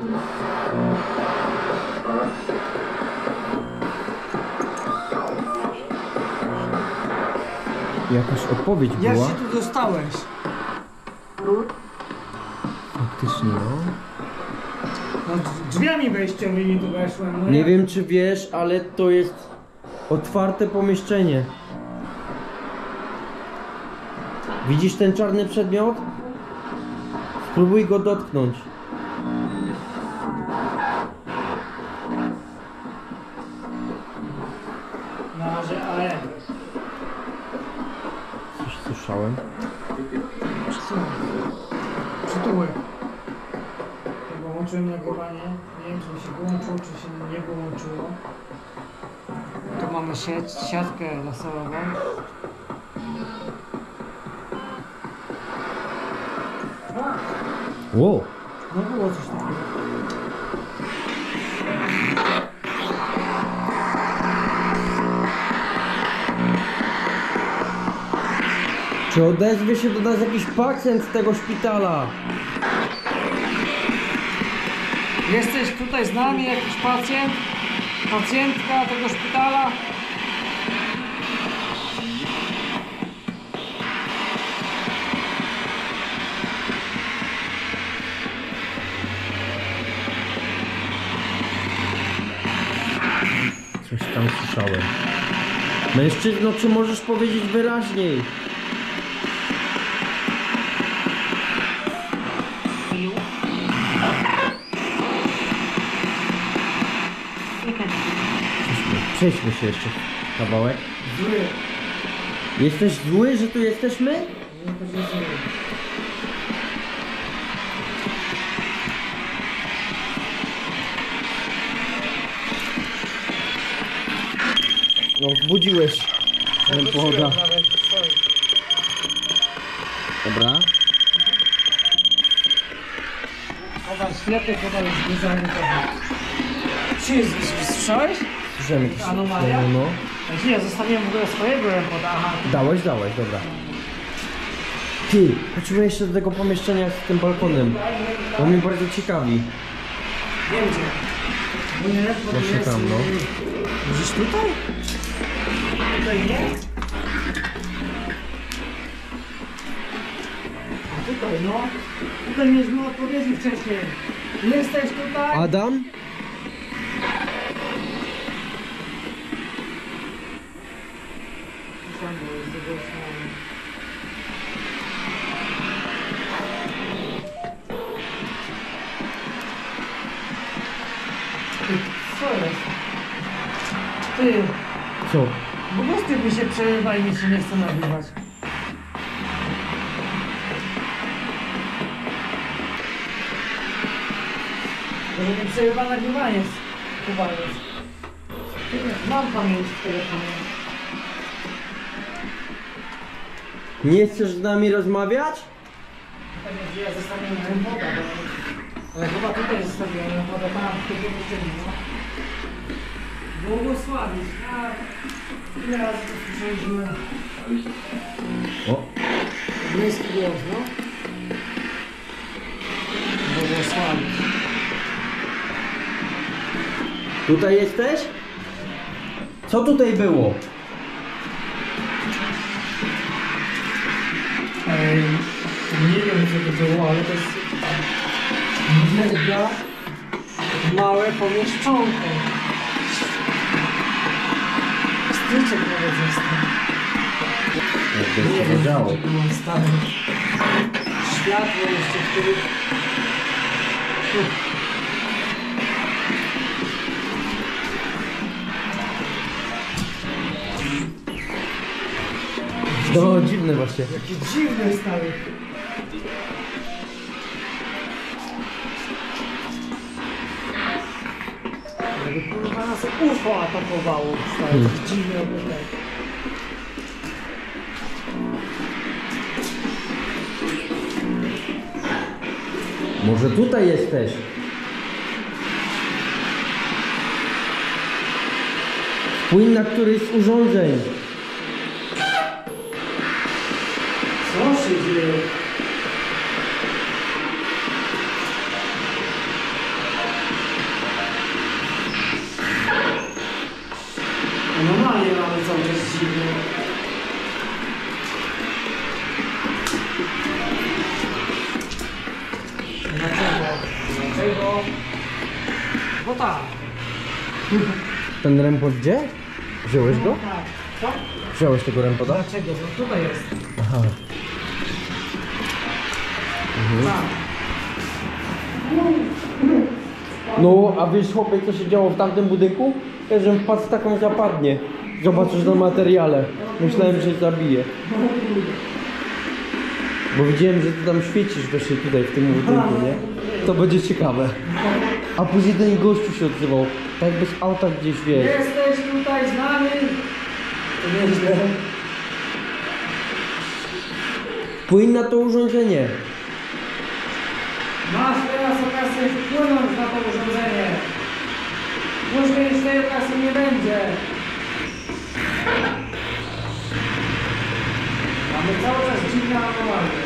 Jakaś odpowiedź Jak była? się tu dostałeś? Faktycznie, no. No, drzwiami wejściowymi tu weszłem. No Nie jak? wiem czy wiesz, ale to jest otwarte pomieszczenie. Widzisz ten czarny przedmiot? Spróbuj go dotknąć. Na razie A M. Coś słyszałem. Przytułek. Bo łączyłem nagrywanie. Nie wiem, czy mi się wyłączyło, czy się nie wyłączyło. Tu mamy sieć, siatkę laserową. A, Wow. no było coś takiego. Czy odezwie się do nas jakiś pacjent z tego szpitala? Jesteś tutaj z nami, jakiś pacjent? Pacjentka tego szpitala? Coś tam słyszałem. Mężczyzno, czy możesz powiedzieć wyraźniej? Przejdźmy się jeszcze kawałek. Zły. Jesteś zły, że tu jesteśmy? Nie to się zły. No, wzbudziłeś ten pogoda. Nawet, sorry. Dobra. Kowal ślepy, kowal jest niezajętowy. Czy słyszałeś? Słyszałem jakieś... Anomalia? No, no. Znaczy, ja zostawiłem w ogóle swojego AirPoda, aha. Dałeś, dałeś, dobra. Ty, chodźmy jeszcze do tego pomieszczenia z tym balkonem. To mnie bardzo ciekawi. Wiem gdzie. Bo nie, bo Właśnie jest, tam, no. y, Gdzieś tutaj? Tutaj nie? A tutaj, no. Tutaj mieliśmy odpowiedzi wcześniej. Jesteś tutaj? Adam? Tam było, jest tego strony. Ty, co jest? Ty, Co? po prostu mi się przerywa i mi się nie chce nagrywać. Może mi przerywa nagrywanie. Chyba jest. Ty, mam pamięć w telefonie. Nie chcesz z nami rozmawiać? Tak jak ja zostawiłem woda, bo... Ale chyba tutaj zostawiłem wodę, tam w tym pomieszczeniu. Błogosławić, tak. Ile razy to słyszeliśmy? O, Bliski głos, no. Błogosławić. tutaj jesteś? Co tutaj było? Ej, nie wiem co to było, ale to jest mega małe pomieszczonko. Styczek nawet został. Jak Nie to wiem, się działo? co to było stare. Światło jeszcze, który... No, dziwne właśnie. Jakie dziwne stary. Jakby kurwa nas U F O atakowało, stary. Hmm. Dziwne obydaj. Może tutaj jesteś? Wpłyń na któryś z urządzeń. Co się dzieje? Anomalie mamy cały czas dziwne. Dlaczego? Dlaczego? Bo tak. Ten rempot gdzie? Wziąłeś go? Tak. Co? Wziąłeś tego rempota? Dlaczego? No tutaj jest. Aha. Mhm. Tak. No, a wiesz chłopie, co się działo w tamtym budynku? Ja żem wpadł w taką zapadnię. Zobaczysz na materiale. Myślałem, że zabije. Bo widziałem, że ty tam świecisz właśnie tutaj w tym budynku, nie? To będzie ciekawe. A później ten gościu się odzywał. Tak jakby z auta gdzieś wiesz. Jesteś tutaj z nami. To nieźle. Płyń na to urządzenie. Masz teraz okazję wpłynąć na to urządzenie. Później już tej okazji nie będzie. Mamy cały czas dziwne anomalie.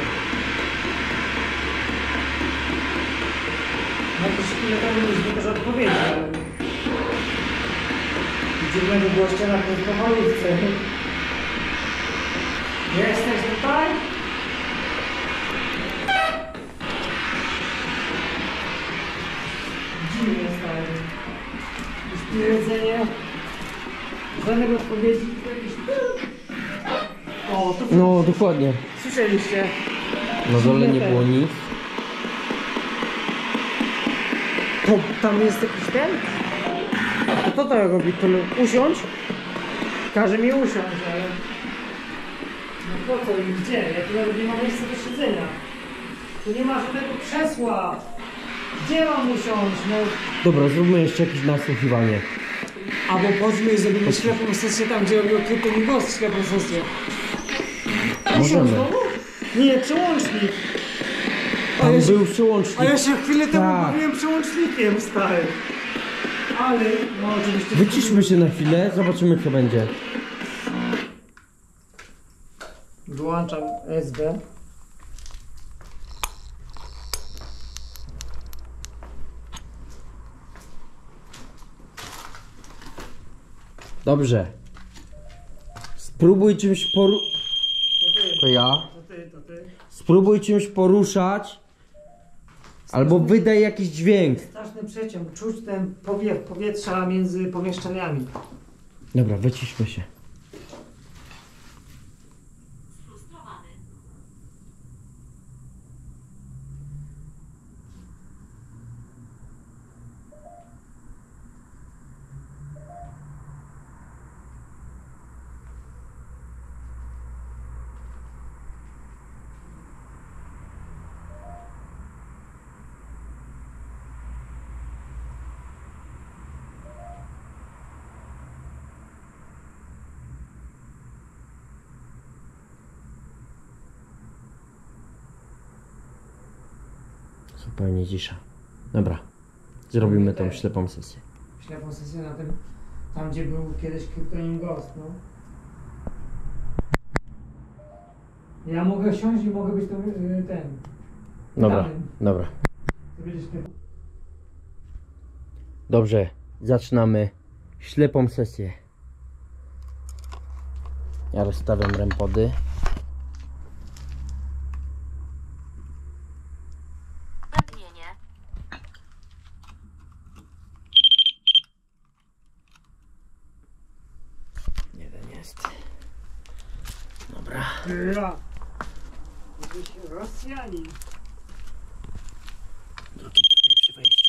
Na jakieś chwilę temu mieliśmy też odpowiedzi, ale... Dziwnego gościa na krótkowolówce. Jesteś tutaj? Dziwnie stary. Już jedzenie. Żadnych odpowiedzi. Jakiś... O, to No, dokładnie. słyszeliście? Na dole nie było nic. To tam jest jakiś ten? A to to robi? To usiąść? Każe mi usiąść, ale... No po co i gdzie? Ja tu nawet nie ma miejsca do siedzenia. Tu nie ma żadnego krzesła. Gdzie mam usiąść? No... Dobra, zróbmy jeszcze jakieś nasłuchiwanie. Albo chodźmy i zrobimy ślepą sesję tam, gdzie robił Kryptonik Ghost ślepą sesję. Możemy. Znowu? Nie, przełącznik. A Tam ja, się, był przełącznik. a ja się chwilę temu Tak. bawiłem przełącznikiem, stary. Ale, no oczywiście... Wyciszmy się na chwilę, zobaczymy co będzie. Wyłączam S B. Dobrze. Spróbuj czymś poru... To ty, To ja. to ty, to ty. Spróbuj czymś poruszać. Albo wydaj jakiś dźwięk. Straszny przeciąg, czuć ten powiew powietrza między pomieszczeniami. Dobra, wyciszmy się. Zupełnie cisza. Dobra. Zrobimy tą ślepą sesję. Ślepą sesję na tym, tam gdzie był kiedyś Kryptonim Ghost, no. Ja mogę siąść i mogę być to, yy, ten. Dobra, Pytanym. dobra. Ty będziesz pytał. Dobrze, zaczynamy ślepą sesję. Ja rozstawiam rempody. Wędnienie. Jeden jest. Dobra. Ja. Jesteś Rosjanin. Drugi tutaj przy wejściu.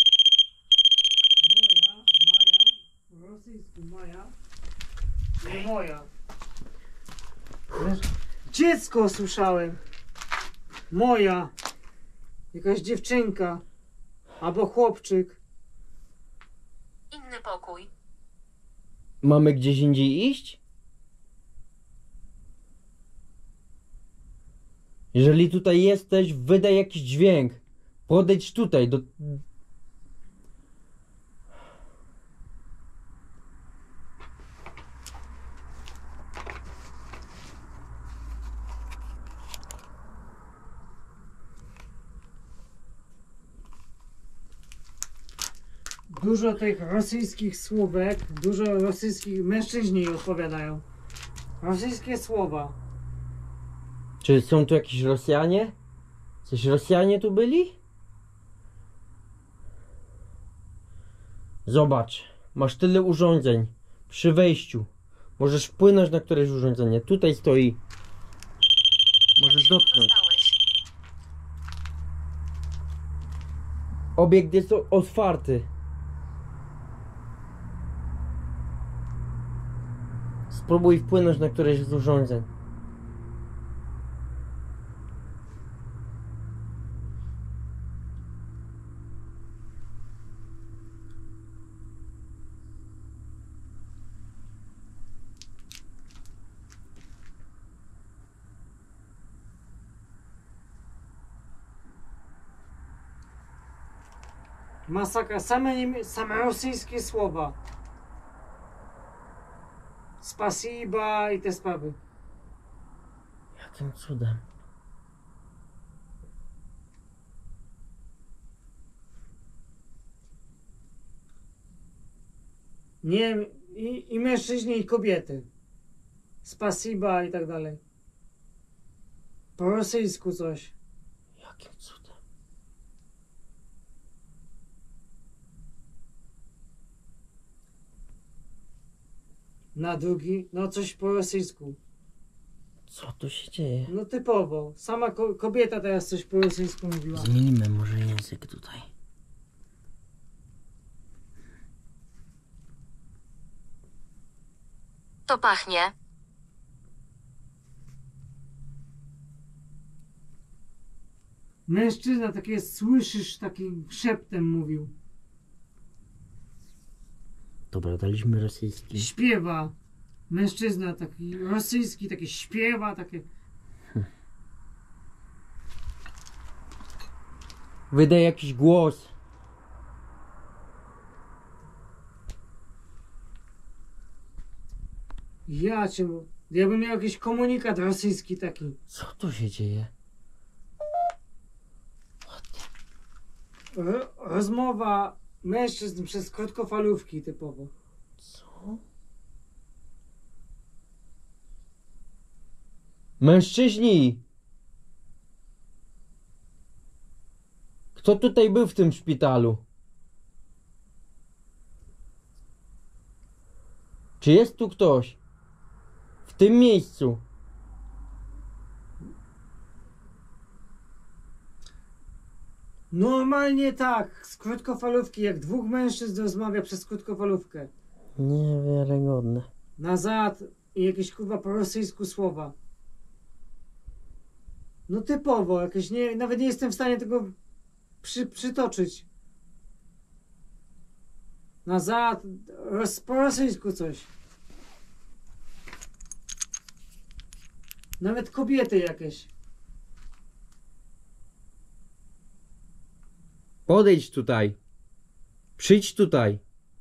Moja, Maja, po rosyjsku Maja, nie moja. Wiesz, dziecko słyszałem. Moja. Jakaś dziewczynka. Albo chłopczyk. Inny pokój. Mamy gdzieś indziej iść? Jeżeli tutaj jesteś, wydaj jakiś dźwięk. Podejdź tutaj do... Dużo tych rosyjskich słówek, dużo rosyjskich mężczyźni odpowiadają. Rosyjskie słowa. Czy są tu jakieś Rosjanie? Coś Rosjanie tu byli? Zobacz, masz tyle urządzeń przy wejściu. Możesz wpłynąć na któreś urządzenie. Tutaj stoi. Możesz dotknąć. Dostałeś. Obiekt jest o- otwarty. Spróbuj wpłynąć na któreś z urządzeń. Masakra. Same, niemie- same rosyjskie słowa. Spasiba i te sprawy. Jakim cudem? Nie, i, i mężczyźni, i kobiety. Spasiba i tak dalej. Po rosyjsku coś. Jakim cudem? Na drugi, no coś po rosyjsku. Co tu się dzieje? No typowo. Sama ko- kobieta teraz coś po rosyjsku mówiła. Zmienimy może język tutaj. To pachnie. Mężczyzna takie słyszysz, takim szeptem mówił. Dobra, daliśmy rosyjski. Śpiewa. Mężczyzna taki rosyjski, takie śpiewa, takie. Wydaj jakiś głos. Ja cię. Ja bym miał jakiś komunikat rosyjski taki. Co tu się dzieje? Ro- rozmowa mężczyzn przez krótkofalówki typowo. Co? Mężczyźni! Kto tutaj był w tym szpitalu? Czy jest tu ktoś? W tym miejscu? Normalnie tak, z krótkofalówki, jak dwóch mężczyzn rozmawia przez krótkofalówkę. Niewiarygodne. Nazad i jakieś kurwa po rosyjsku słowa. No typowo, jakieś nie, nawet nie jestem w stanie tego przy, przytoczyć. Nazad, roz, po rosyjsku coś. Nawet kobiety jakieś. Podejdź tutaj. Przyjdź tutaj.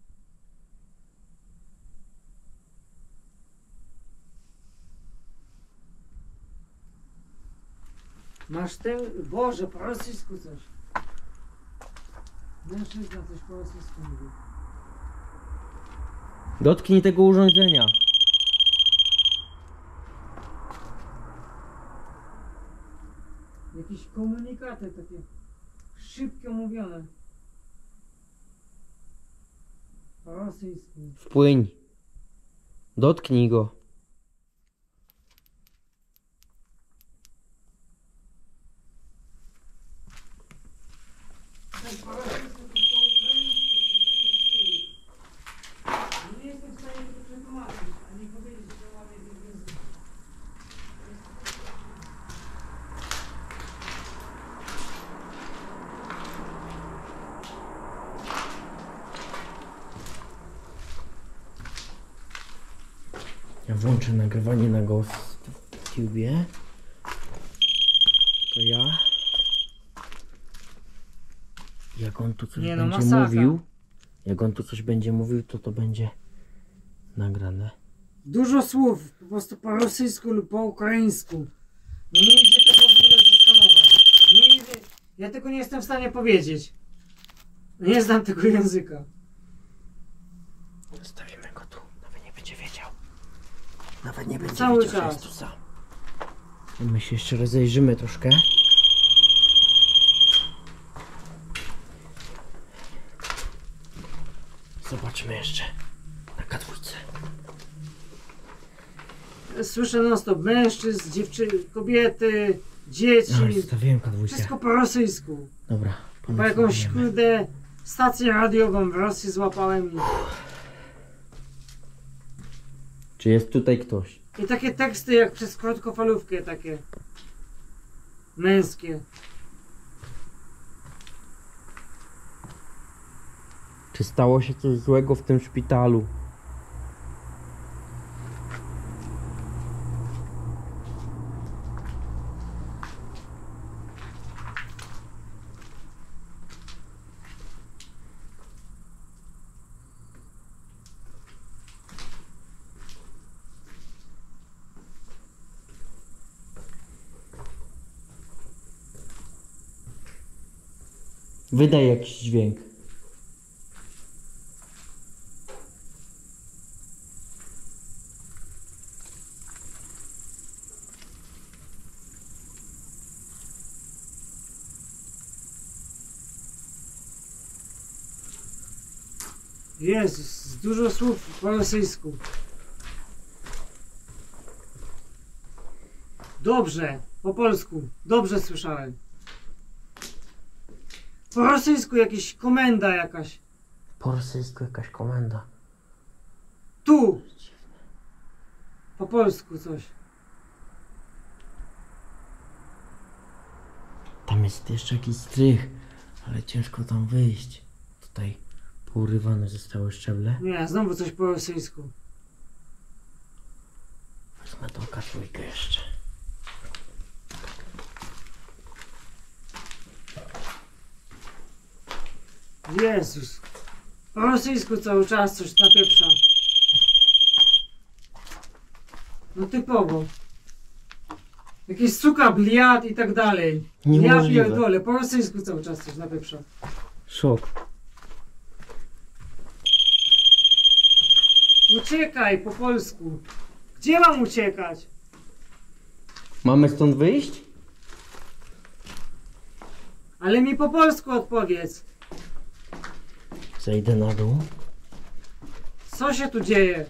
Masz ten, Boże, po rosyjsku coś. Mężczyzna coś po rosyjsku mówi. Dotknij tego urządzenia. Jakieś komunikaty takie szybko mówione. Po rosyjsku. Wpłyń. Dotknij go. Tak, po rosyjsku to po ukraińsku. Nie jestem w stanie tego przetłumaczyć, ani powiedzieć, że ładnie ten język. Ja włączę nagrywanie na Ghost w YouTubie. To ja. Jak on tu coś Nie no, będzie masakra. mówił, jak on tu coś będzie mówił, to to będzie nagrane. Dużo słów, po prostu po rosyjsku lub po ukraińsku. No nie idzie tego w ogóle zeskanować. Nie idzie. Ja tego nie jestem w stanie powiedzieć. Nie znam tego języka. Zostawimy go tu, nawet nie będzie wiedział. Nawet nie będzie Cały wiedział, że czas. jest tu sam. I my się jeszcze rozejrzymy troszkę. Zobaczmy jeszcze na kadwójce. Słyszę non stop mężczyzn, dziewczyny, kobiety, dzieci. No, zostawiłem kadwójkę. Wszystko po rosyjsku. Dobra, Po jakąś ponownie. kurde stację radiową w Rosji złapałem i, Czy jest tutaj ktoś? i takie teksty jak przez krótkofalówkę takie męskie. Czy stało się coś złego w tym szpitalu? Wydaj jakiś dźwięk. Jezus, dużo słów po rosyjsku. Dobrze, po polsku. Dobrze słyszałem. Po rosyjsku jakiś komenda jakaś. Po rosyjsku jakaś komenda. Tu. Po polsku coś. Tam jest jeszcze jakiś strych, ale ciężko tam wyjść. Tutaj pourywane zostały szczeble. Nie, znowu coś po rosyjsku. Wezmę tą kadwójkę jeszcze. Jezus. Po rosyjsku cały czas coś napieprza. No typowo. Jakieś suka, bliat i tak dalej. Ja Niemożliwe. pierdolę, po rosyjsku cały czas coś napieprza. Szok. Uciekaj po polsku. Gdzie mam uciekać? Mamy stąd wyjść? Ale mi po polsku odpowiedz. Zejdę na dół. Co się tu dzieje?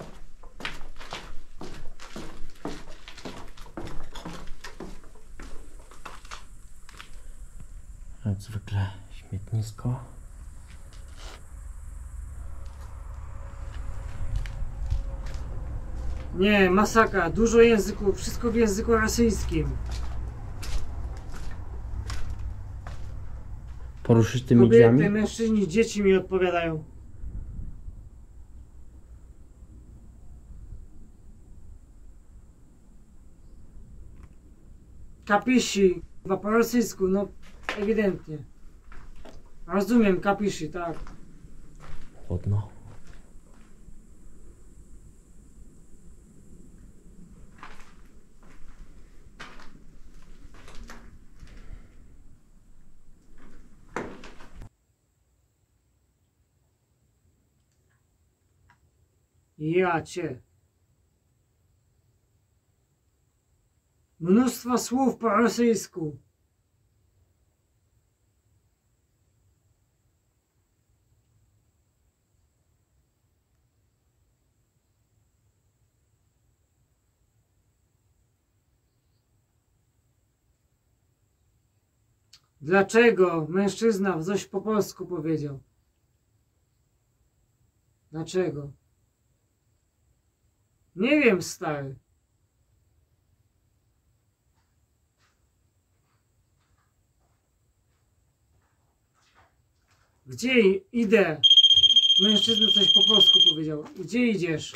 Jak zwykle śmietnisko. Nie, masakra. Dużo języków. Wszystko w języku rosyjskim. Poruszysz tymi Kobiety, drzwiami? mężczyźni, dzieci mi odpowiadają. Kapisi. Chyba po rosyjsku, no ewidentnie. Rozumiem, kapisi, tak. Chłodno. Ja cię. Mnóstwo słów po rosyjsku. Dlaczego mężczyzna coś po polsku powiedział? Dlaczego? Nie wiem, stary. Gdzie i- idę? Mężczyzna coś po polsku powiedział. Gdzie idziesz?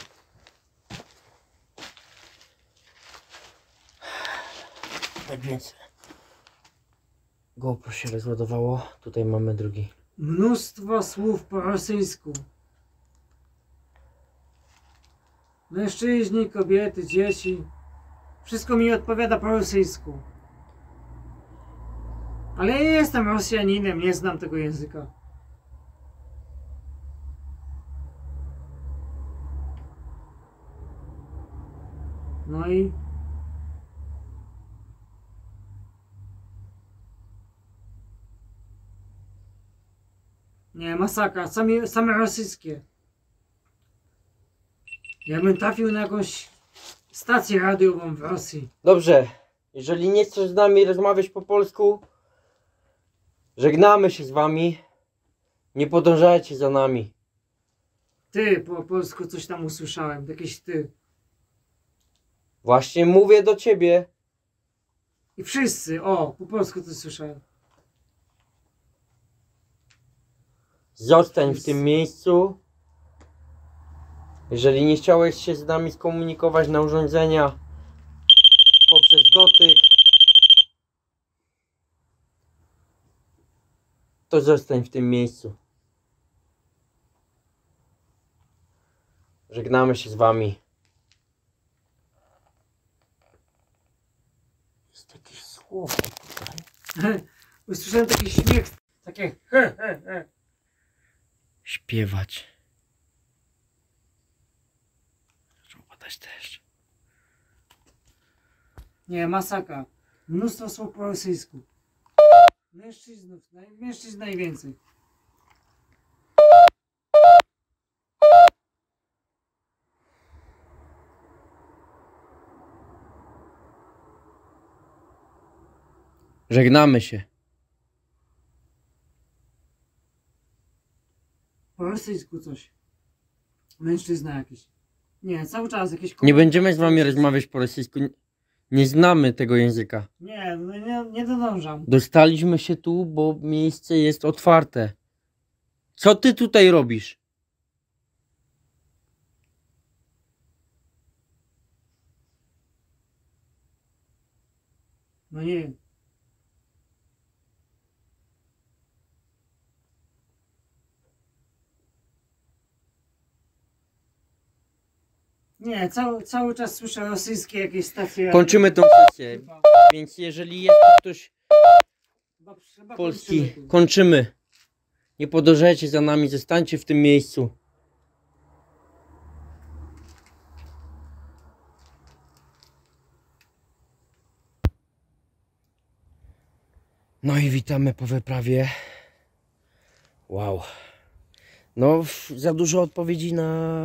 Tak więc GoPro się rozładowało. Tutaj mamy drugi Mnóstwo słów po rosyjsku. Mężczyźni, kobiety, dzieci. Wszystko mi odpowiada po rosyjsku. Ale ja nie jestem Rosjaninem, nie znam tego języka. No i... Nie, masakra. Same, same rosyjskie. Ja bym trafił na jakąś stację radiową w Rosji. Dobrze, jeżeli nie chcesz z nami rozmawiać po polsku, żegnamy się z wami. Nie podążajcie za nami. Ty, po polsku coś tam usłyszałem. Jakieś ty. Właśnie mówię do ciebie. I wszyscy, o, po polsku coś słyszałem. Zostań w tym miejscu. Jeżeli nie chciałeś się z nami skomunikować na urządzenia poprzez dotyk, to zostań w tym miejscu. Żegnamy się z wami. Jest jakieś słowo tutaj. Usłyszałem taki śmiech, takie he, he, he. Śpiewać. Zaczął padać deszcz. Nie, masakra. Mnóstwo słów po rosyjsku. Mężczyznów, naj, mężczyzn najwięcej. Żegnamy się. Po rosyjsku coś. Mężczyzna jakiś. Nie, cały czas jakieś... Nie będziemy z wami rozmawiać po rosyjsku. Nie- Nie znamy tego języka. Nie, no nie, nie dodążam. Dostaliśmy się tu, bo miejsce jest otwarte. Co ty tutaj robisz? No nie wiem. Nie, cały, cały czas słyszę rosyjskie jakieś stacje. Kończymy tą sesję. Chyba, Więc jeżeli jest tu ktoś chyba, chyba polski, kończymy tu. kończymy. Nie podążajcie za nami, zostańcie w tym miejscu. No i witamy po wyprawie. Wow. No, f- za dużo odpowiedzi na...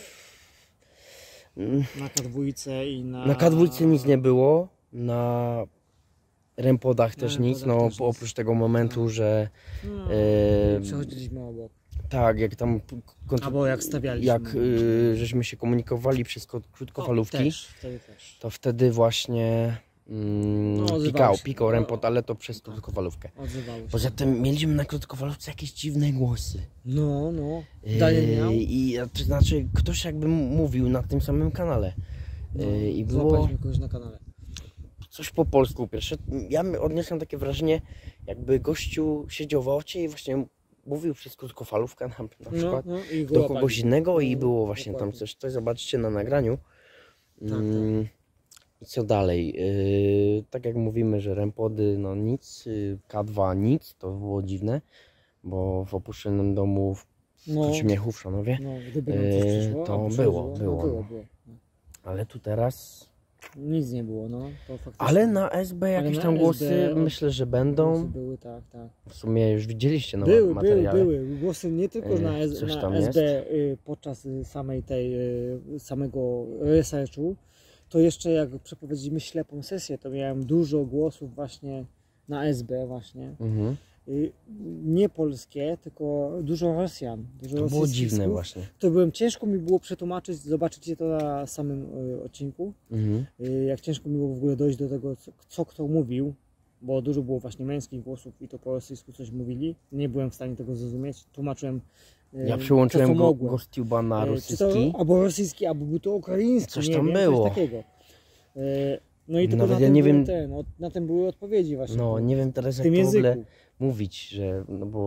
mm, Na kadwójce i na... Na kadwójce nic nie było. Na rempodach Na też rempodach nic. No, też po- nic. oprócz tego momentu, że No, e, przechodziliśmy obok. tak, jak tam p- kont- Albo jak stawialiśmy. jak y, żeśmy się komunikowali przez ko- krótkofalówki, O, też, wtedy też. to wtedy właśnie mm, No, odzywało pikał, się. pikał No, rempot, ale to przez tak. krótkofalówkę. Odzywało się. Poza tym mieliśmy na krótkofalówce jakieś dziwne głosy. No, no. Yy, Daniel miał. I to znaczy ktoś jakby m- mówił na tym samym kanale. No, Yy, I było złapaliśmy kogoś na kanale. coś po polsku pierwsze. Ja odniosłem takie wrażenie, jakby gościu siedział w aucie i właśnie mówił przez krótkofalówkę na, na przykład No, no, i go do łapali. kogoś innego i No, było właśnie tam dokładnie. coś, coś zobaczycie na nagraniu. tak. Mm, I co dalej? Yy, tak jak mówimy, że rempody no nic, yy, K dwa nic, to było dziwne, bo w opuszczonym domu w No, Śmiechu w Szanowie, no, gdyby nam coś Yy, przyszło, to albo było, przychodziło, było, no, było, no. było. No. ale tu teraz... Nic nie było, no. To faktycznie. Ale na S B jakieś na tam S B głosy od- myślę, że Głosy będą. były, tak, tak. W sumie już widzieliście na Były, były, materiale. były. Głosy nie tylko Yy, na, S, coś na tam S B jest? y, podczas y, samej tej, y, samego researchu, to jeszcze jak przeprowadziliśmy ślepą sesję, to miałem dużo głosów właśnie na S B właśnie. Mhm. Y, nie polskie, tylko dużo Rosjan. Dużo To było rosyjskich dziwne słów. właśnie. To byłem, ciężko mi było przetłumaczyć, zobaczycie to na samym y, odcinku. Mhm. Y, jak ciężko mi było w ogóle dojść do tego, co, co kto mówił, bo dużo było właśnie męskich głosów i to po rosyjsku coś mówili. Nie byłem w stanie tego zrozumieć. Tłumaczyłem y, Ja to, przełączyłem co go, mogłem. go z tuba na Y, Czy rosyjski. to albo rosyjski, albo był to ukraiński. Coś nie tam wiem, było. Coś takiego. Y, no i tylko Nawet na, ja tym nie były wiem- ten, od, na tym były odpowiedzi właśnie. No po- nie wiem teraz w jak tym to w języku. ogóle mówić, że no bo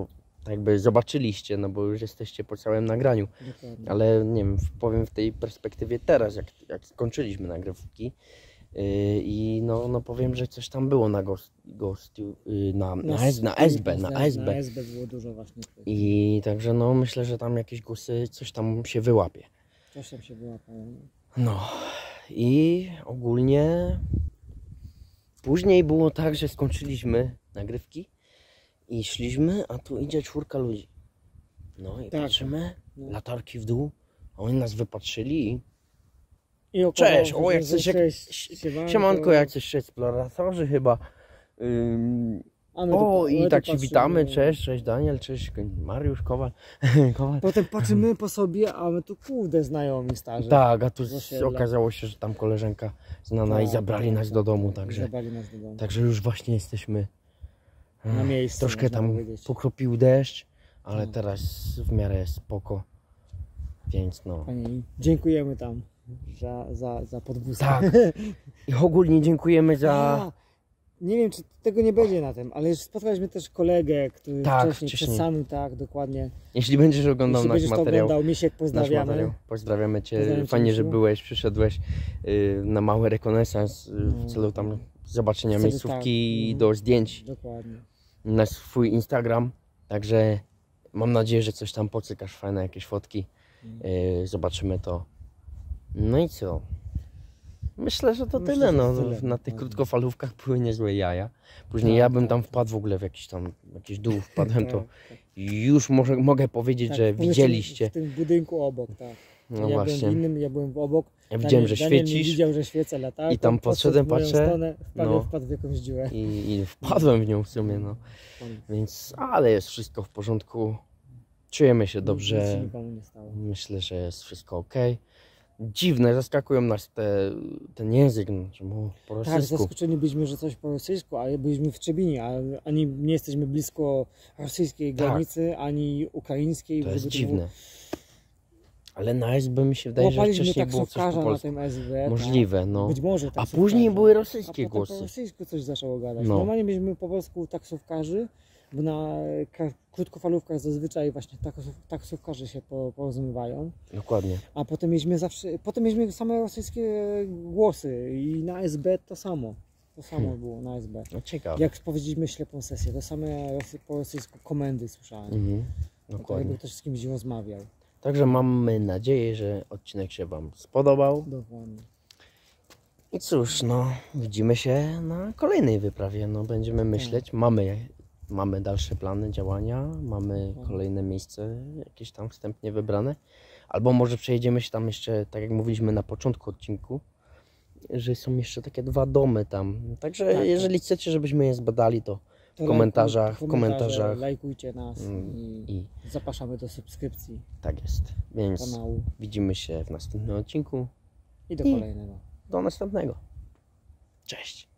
tak jakby zobaczyliście, no bo już jesteście po całym nagraniu. Dokładnie. Ale nie wiem, powiem w tej perspektywie teraz, jak, jak skończyliśmy nagrywki. Yy, I no, no powiem, że coś tam było na Ghost, Ghost yy, na, na, S, na S B, na S B. Na S B było dużo właśnie. I także no myślę, że tam jakieś głosy, coś tam się wyłapie. Coś tam się wyłapało. No i ogólnie później było tak, że skończyliśmy nagrywki i szliśmy, a tu idzie czwórka ludzi. No i Tak. patrzymy, No. latarki w dół, a oni nas wypatrzyli i I okazało cześć, się, o jak że coś, jak, cześć, siemanko, siemanko, jak coś eksploratorzy chyba. Ym, A my tu- o my i tu tak się patrzymy. witamy, cześć, cześć Daniel, cześć Mariusz, Kowal. Kowal. Potem patrzymy po sobie, a my tu kurde znajomi starzy. Tak, a tu Z s- osiedla. okazało się, że tam koleżanka znana i Tak, zabrali tak, nas tak, do domu, tak, także, Zabrali nas do domu. także już właśnie jesteśmy Na ech, miejscu, troszkę można tam powiedzieć. pokropił deszcz, ale Tak. teraz w miarę spoko, więc no. Pani, dziękujemy tam za, za, za podwózkę. Tak, i ogólnie dziękujemy za... A, nie wiem, czy tego nie będzie na tym, ale już spotkaliśmy też kolegę, który Tak, wcześniej, wcześniej. przed samym, tak, dokładnie. Jeśli będziesz oglądał Jeśli nasz będziesz to materiał, oglądał, Misiek, nasz pozdrawiamy. materiał, pozdrawiamy Cię, Pozdrawiam cię, fajnie, że Misiu. byłeś, przyszedłeś y, na mały rekonesans y, w No. celu tam zobaczenia W celu, miejscówki tak. do zdjęć Dokładnie. na swój Instagram, także mam nadzieję, że coś tam pocykasz, fajne jakieś fotki, y, zobaczymy to. No i co? Myślę, że to Myślę, tyle, że no, tyle, na tych dokładnie. krótkofalówkach były niezłe jaja. Później Tak, ja bym tak, tam tak. wpadł w ogóle w jakiś tam, jakiś dół wpadłem, to Tak, tak. już może, mogę powiedzieć, Tak, że w tym- widzieliście. W tym budynku obok, tak. No ja byłem właśnie. w innym, ja byłem w obok. Ja widziałem, że Daniel, Daniel świecisz nie widział, że świecę latarką. i tam podszedłem, w moją patrzę, stronę, wpadł, no. wpadł w jakąś dziurę. i, i wpadłem w nią w sumie, no. Więc, ale jest wszystko w porządku. Czujemy się Nic dobrze. się nikomu nie stało. Myślę, że jest wszystko ok. Dziwne, zaskakują nas te, ten język, no, że mu po Tak, rosyjsku. zaskoczeni byliśmy, że coś po rosyjsku, ale byliśmy w Trzebinie, a ani nie jesteśmy blisko rosyjskiej Tak. granicy, ani ukraińskiej. To jest żeby dziwne. było- Ale na S B mi się wydaje, że Łapaliśmy wcześniej było coś taksówkarza po na polsku. tym S B. Możliwe, tak. no. Być może A taksówkarza. później były A rosyjskie potem po głosy. rosyjsku coś zaczęło gadać. No. Normalnie mieliśmy po polsku taksówkarzy, bo na ka- krótkofalówkach zazwyczaj właśnie taksów, taksówkarze się po, porozumiewają. Dokładnie. A potem mieliśmy zawsze, potem mieliśmy same rosyjskie głosy i na S B to samo. To samo Hmm. było na S B. No ciekawe. Jak powiedzieliśmy ślepą sesję, to same rosy, po rosyjsku komendy słyszałem. Mhm. No to Dokładnie. jakby ktoś z kimś rozmawiał. Także mamy nadzieję, że odcinek się Wam spodobał. Dokładnie. I cóż, no, widzimy się na kolejnej wyprawie. No, będziemy myśleć. Mamy, mamy dalsze plany działania, mamy kolejne miejsce jakieś tam wstępnie wybrane. Albo może przejedziemy się tam jeszcze, tak jak mówiliśmy na początku odcinku, że są jeszcze takie dwa domy tam. Także Tak, tak. jeżeli chcecie, żebyśmy je zbadali, to To w komentarzach, lajkuj- w komentarzach. Lajkujcie nas Mm, i, I zapraszamy do subskrypcji tak jest. Więc kanału widzimy się w następnym odcinku. i do I- kolejnego. Do następnego. Cześć.